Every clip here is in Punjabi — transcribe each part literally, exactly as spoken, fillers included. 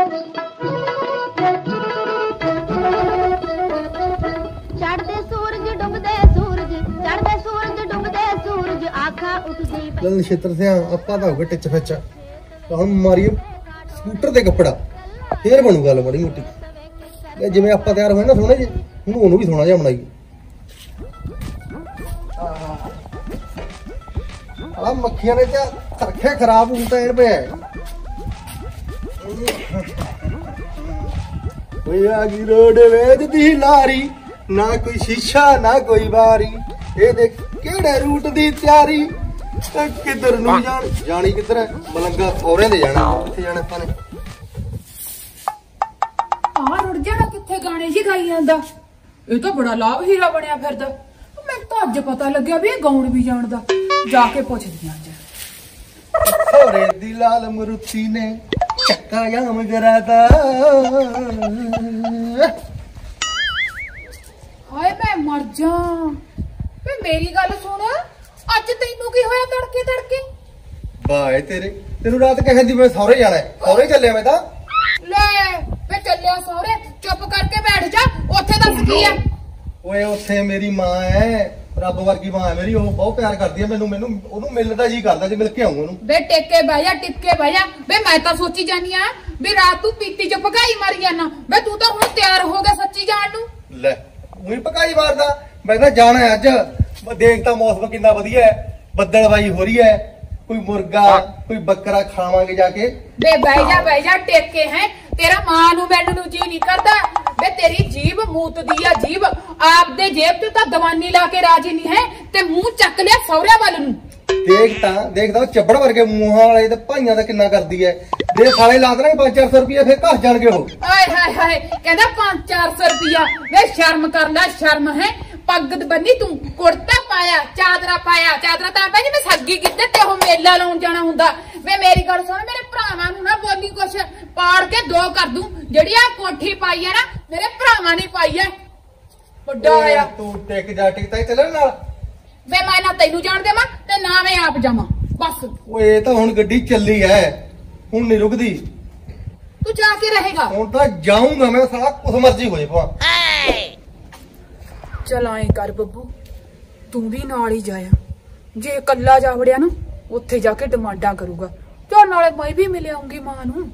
नक्षत्र से आपा तो होगा टिच फिच हम मारिए स्कूटर ते कपड़ा फिर बनू गल बड़ी मोटी जिवें आपा तैयार होए ना सोहने जे हुण ओनू भी सोहना जिहा बनाईए आ मक्खियां ने क्या रखे खराब होता है पे आ गई रोड वेद दी लारी ना कोई शीशा ना कोई बारी ये देख केड़े रूट दी तैयारी किधर नूं जान जानी किधर है मलंगा सौरे दे जाना किथे जाना पाने आ रुड़ जाना किथे गाने जी गाई जांदा ये तो बड़ा लाभ हीरा बनया फिरदा मैं तो अज पता लग्या भी गाउण भी जानदा जाके पुछदी आज सौरे दी लाल मरुती ने चक्का जाम कराता हाय मैं मर जा वे मेरी गल सुन अज तैनू की होया तड़के तड़के बाय तेरे तेनू रात कहंदी मैं सौरे जाना है सौरे चले मैं ता ले वे चलिया सौरे चुप करके बैठ जा ओथे दस की है ओए ओथे मेरी मां है रब वर्गी मां है मेरी ओ बहुत प्यार करदी है मेनू मेनू ओनू मिलदा जी करदा जे मिल के आऊं ओनू बे टेके बह जा टिक्के बह जा बे मैं ता सोची जानी आ बे रात तू पीती च भगाई मारी जाना बे तू ता हुण तैयार हो गया सच्ची जान नू ले ਉਹੀ ਪਕਾਈ ਮਾਰਦਾ ਮੈਂ ਤਾਂ ਜਾਣਾ ਅੱਜ ਦੇਖਦਾ ਮੌਸਮ ਕਿੰਨਾ ਵਧੀਆ ਹੈ ਬੱਦਲਵਾਈ ਹੋ ਰਹੀ ਹੈ ਕੋਈ ਮੁਰਗਾ ਕੋਈ ਬੱਕਰਾ ਖਾਵਾਂਗੇ ਜਾ ਕੇ ਬੇ ਬਹਿ ਜਾ ਬਹਿ ਜਾ ਟੇਕੇ ਹੈ ਤੇਰਾ ਮਾਂ ਨੂੰ ਮੈਨੂੰ ਨੂੰ ਜੀ ਨਹੀਂ ਕਰਦਾ ਬੇ ਤੇਰੀ ਜੀਭ ਮੂਤਦੀ ਆ ਜੀਭ ਆਪ ਦੇ ਜੇਬ ਚ ਤਾਂ ਦਵਾਨੀ ਲਾ ਕੇ ਰਾਜੀ ਨਹੀਂ ਹੈ ਤੇ ਮੂੰਹ ਚੱਕ ਲਿਆ ਸੌਰਿਆਂ ਵੱਲ ਨੂੰ ਦੇਖ ਤਾਂ ਦੇਖਦਾ ਚੱਬੜ ਵਰਗੇ ਮੂੰਹਾਂ ਵਾਲੇ ਤੇ ਭਾਈਆਂ ਦਾ ਕਿੰਨਾ ਕਰਦੀ ਹੈ ਦੇ ਸਾਲੇ ਲਾ ਦੇਣਗੇ ਪੰਜ ਚਾਰ ਸੌ ਰੁਪਏ ਫਿਰ ਘਸ ਜਾਣਗੇ ਉਹ ਆਏ ਹਾਏ ਹਾਏ ਕਹਿੰਦਾ ਪੰਜ ਚਾਰ ਸੌ ਰੁਪਿਆ ਵੇ ਸ਼ਰਮ ਕਰ ਲੈ ਸ਼ਰਮ ਹੈ ਪੱਗ ਬੰਨੀ ਤੂੰ ਕੁੜਤਾ ਪਾਇਆ ਚਾਦਰਾ ਪਾਇਆ ਚਾਦਰਾ ਤਾਂ ਪੈ ਜੀ ਮੈਂ ਸੱਗੀ ਕਿੱਤੇ ਤੇ ਉਹ ਮੇਲਾ ਲਾਉਣ ਜਾਣਾ ਹੁੰਦਾ ਵੇ ਮੇਰੀ ਗੱਲ ਸੁਣ ਮੇਰੇ ਭਰਾਵਾਂ ਨੂੰ ਨਾ ਬੋਲੀ ਕੁਛ ਪਾੜ ਕੇ ਦੋ ਕਰ ਦੂੰ ਜਿਹੜੀ ਆ ਕੋਠੀ ਪਾਈ ਹੈ ਨਾ ਮੇਰੇ ਭਰਾਵਾਂ ਨੇ ਪਾਈ ਹੈ ਵੱਡਾ ਆ ਤੂੰ ਟਿਕ ਜਾ ਟਿਕ ਤਾਂ ਚੱਲਣ ਨਾਲ ਵੇ ਮੈਂ ਨਾ ਤੈਨੂੰ ਜਾਣ ਦੇਵਾਂ ਤੇ ਨਾ ਮੈਂ ਆਪ ਜਾਵਾਂ ਬਸ ਓਏ ਇਹ ਤਾਂ ਹੁਣ ਗੱਡੀ ਚੱਲੀ ਐ ਹੁਣ ਨਹੀਂ ਰੁਕਦੀ ਤੂੰ ਜਾ ਕੇ ਰਹੇਗਾ ਹੁਣ ਤਾਂ ਜਾਊਂਗਾ ਮੈਂ ਸਾਲਾ ਕੁਛ ਮਰਜ਼ੀ ਹੋ ਜੇ ਭਾ ਚਲ ਆਏ ਕਰ ਬੱਬੂ ਤੂੰ ਵੀ ਨਾਲ ਹੀ ਜਾਇਆ ਜੇ ਇਕੱਲਾ ਜਾ ਵੜਿਆ ਨਾ ਉੱਥੇ ਜਾ ਕੇ ਡਿਮਾਂਡਾਂ ਕਰੂਗਾ ਚਲ ਨਾਲੇ ਮੈਂ ਵੀ ਮਿਲ ਆਉਂਗੀ ਮਾਂ ਨੂੰ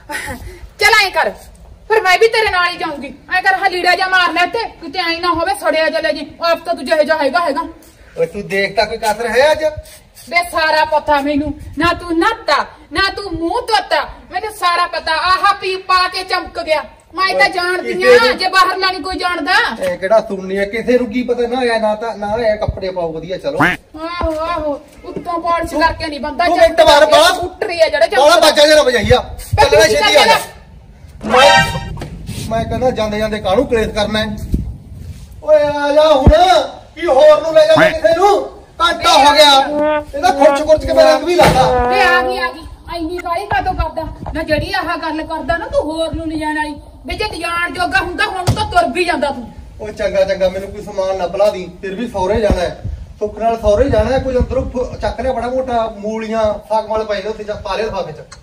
ਚਲ ਆਏ ਕਰ ਫਿਰ ਮੈਂ ਵੀ ਤੇਰੇ ਨਾਲ ਹੀ ਜਾਊਂਗੀ ਐ ਕਰ ਹਲੀੜਾ ਜਾ ਮਾਰ ਲੈ ਤੇ ਕਿਤੇ ਐ ਨਾ ਹੋਵੇ ਸੜਿਆ ਜਲੇ ਜੀ ਆਪ ਤਾਂ ਤੂੰ ਜਿਹੇ ਜਾ ਹੈਗਾ ਹੈਗਾ ਓਏ ਤੂੰ ਦੇਖਦਾ ਕੋਈ ਕਸਰ ਹੈ ਅੱਜ ਵੇ ਸਾਰਾ ਪਤਾ ਮੈਨੂੰ ਨਾ ਤੂੰ ਨਾਤਾ ਨਾ ਤੂੰ ਮੂੰਹ ਧੋਤਾ ਮੈਨੂੰ ਸਾਰਾ ਪਤਾ ਆਹ ਪੀ ਪਾ ਕੇ ਚਮਕ ਗਿਆ ਮੈਂ ਤਾਂ ਜਾਣਦੀ ਆ ਜੇ ਬਾਹਰ ਨਾ ਨਹੀਂ ਕੋਈ ਜਾਣਦਾ ਇਹ ਕਿਹੜਾ ਸੁਣਨੀ ਹੈ ਕਿਸੇ ਨੂੰ ਕੀ ਪਤਾ ਨਾ ਆਇਆ ਨਾ ਤਾਂ ਨਾ ਆਇਆ ਕੱਪੜੇ ਪਾਓ ਵਧੀਆ ਚਲੋ ਆਹੋ ਆਹੋ ਉੱਤੋਂ ਪਾਲਿਸ਼ ਕਰਕੇ ਨਹੀਂ ਬੰਦਾ ਤੂੰ ਮਿੰਟ ਮਾਰ ਬਾਲਾ ਉੱਟਰੀ ਆ ਜਿਹੜੇ ਬਾਲਾ ਬਾਜਾ ਜਿਹੜਾ ਵਜਾਈਆ ਚੱਲਣਾ ਛੇਤੀ ਆ ਜਾ ਮੈਂ ਮੈਂ ਕਹਿੰਦਾ ਜਾਂਦੇ ਜਾਂਦੇ ਕਾਹਨੂੰ ਕਲੇਸ਼ ਕਰਨਾ ਓਏ ਆ ਜਾ ਹੁਣ ਕੀ ਹੋਰ ਨੂੰ ਲੈ ਜਾ ਕਿਸੇ ਨੂੰ ਘੰਟਾ ਹੋ ਗਿਆ ਇਹਦਾ ਖੁਰਚ ਖੁਰਚ ਕੇ ਮੇਰਾ ਰੰਗ ਵੀ ਲਾਦਾ ਵੇ ਆ ਗਈ ਆ ਗਈ ਐਨੀ ਕਾਹਲੀ ਕਾਤੋਂ ਕਰਦਾ ਨਾ ਜਿਹੜੀ ਆਹ ਗੱਲ ਕਰਦਾ ਨਾ ਤੂੰ ਹੋਰ ਨੂੰ ਨਹੀਂ ਜਾਣ ਵਾਲੀ ਵੇ ਜੇ ਜਾਣ ਜੋਗਾ ਹੁੰਦਾ ਹੁਣ ਤਾਂ ਤੁਰ ਵੀ ਜਾਂਦਾ ਤੂੰ ਓਏ ਚੰਗਾ ਚੰਗਾ ਮੈਨੂੰ ਕੋਈ ਸਮਾਨ ਨਾ ਬਲਾ ਦੀ ਫਿਰ ਵੀ ਸੌਰੇ ਜਾਣਾ ਹੈ ਸੁੱਖ ਨਾਲ ਸੌਰੇ ਜਾਣਾ ਹੈ ਕੋਈ ਅੰਦਰੋਂ ਚੱਕ ਲਿਆ ਬੜਾ ਮੋਟਾ ਮੂਲੀਆਂ ਸਾਗ ਵਾਲੇ ਪਏ ਨੇ ਉੱਥੇ ਪਾ ਲਿਆ ਲਿਫਾਫੇ ਚ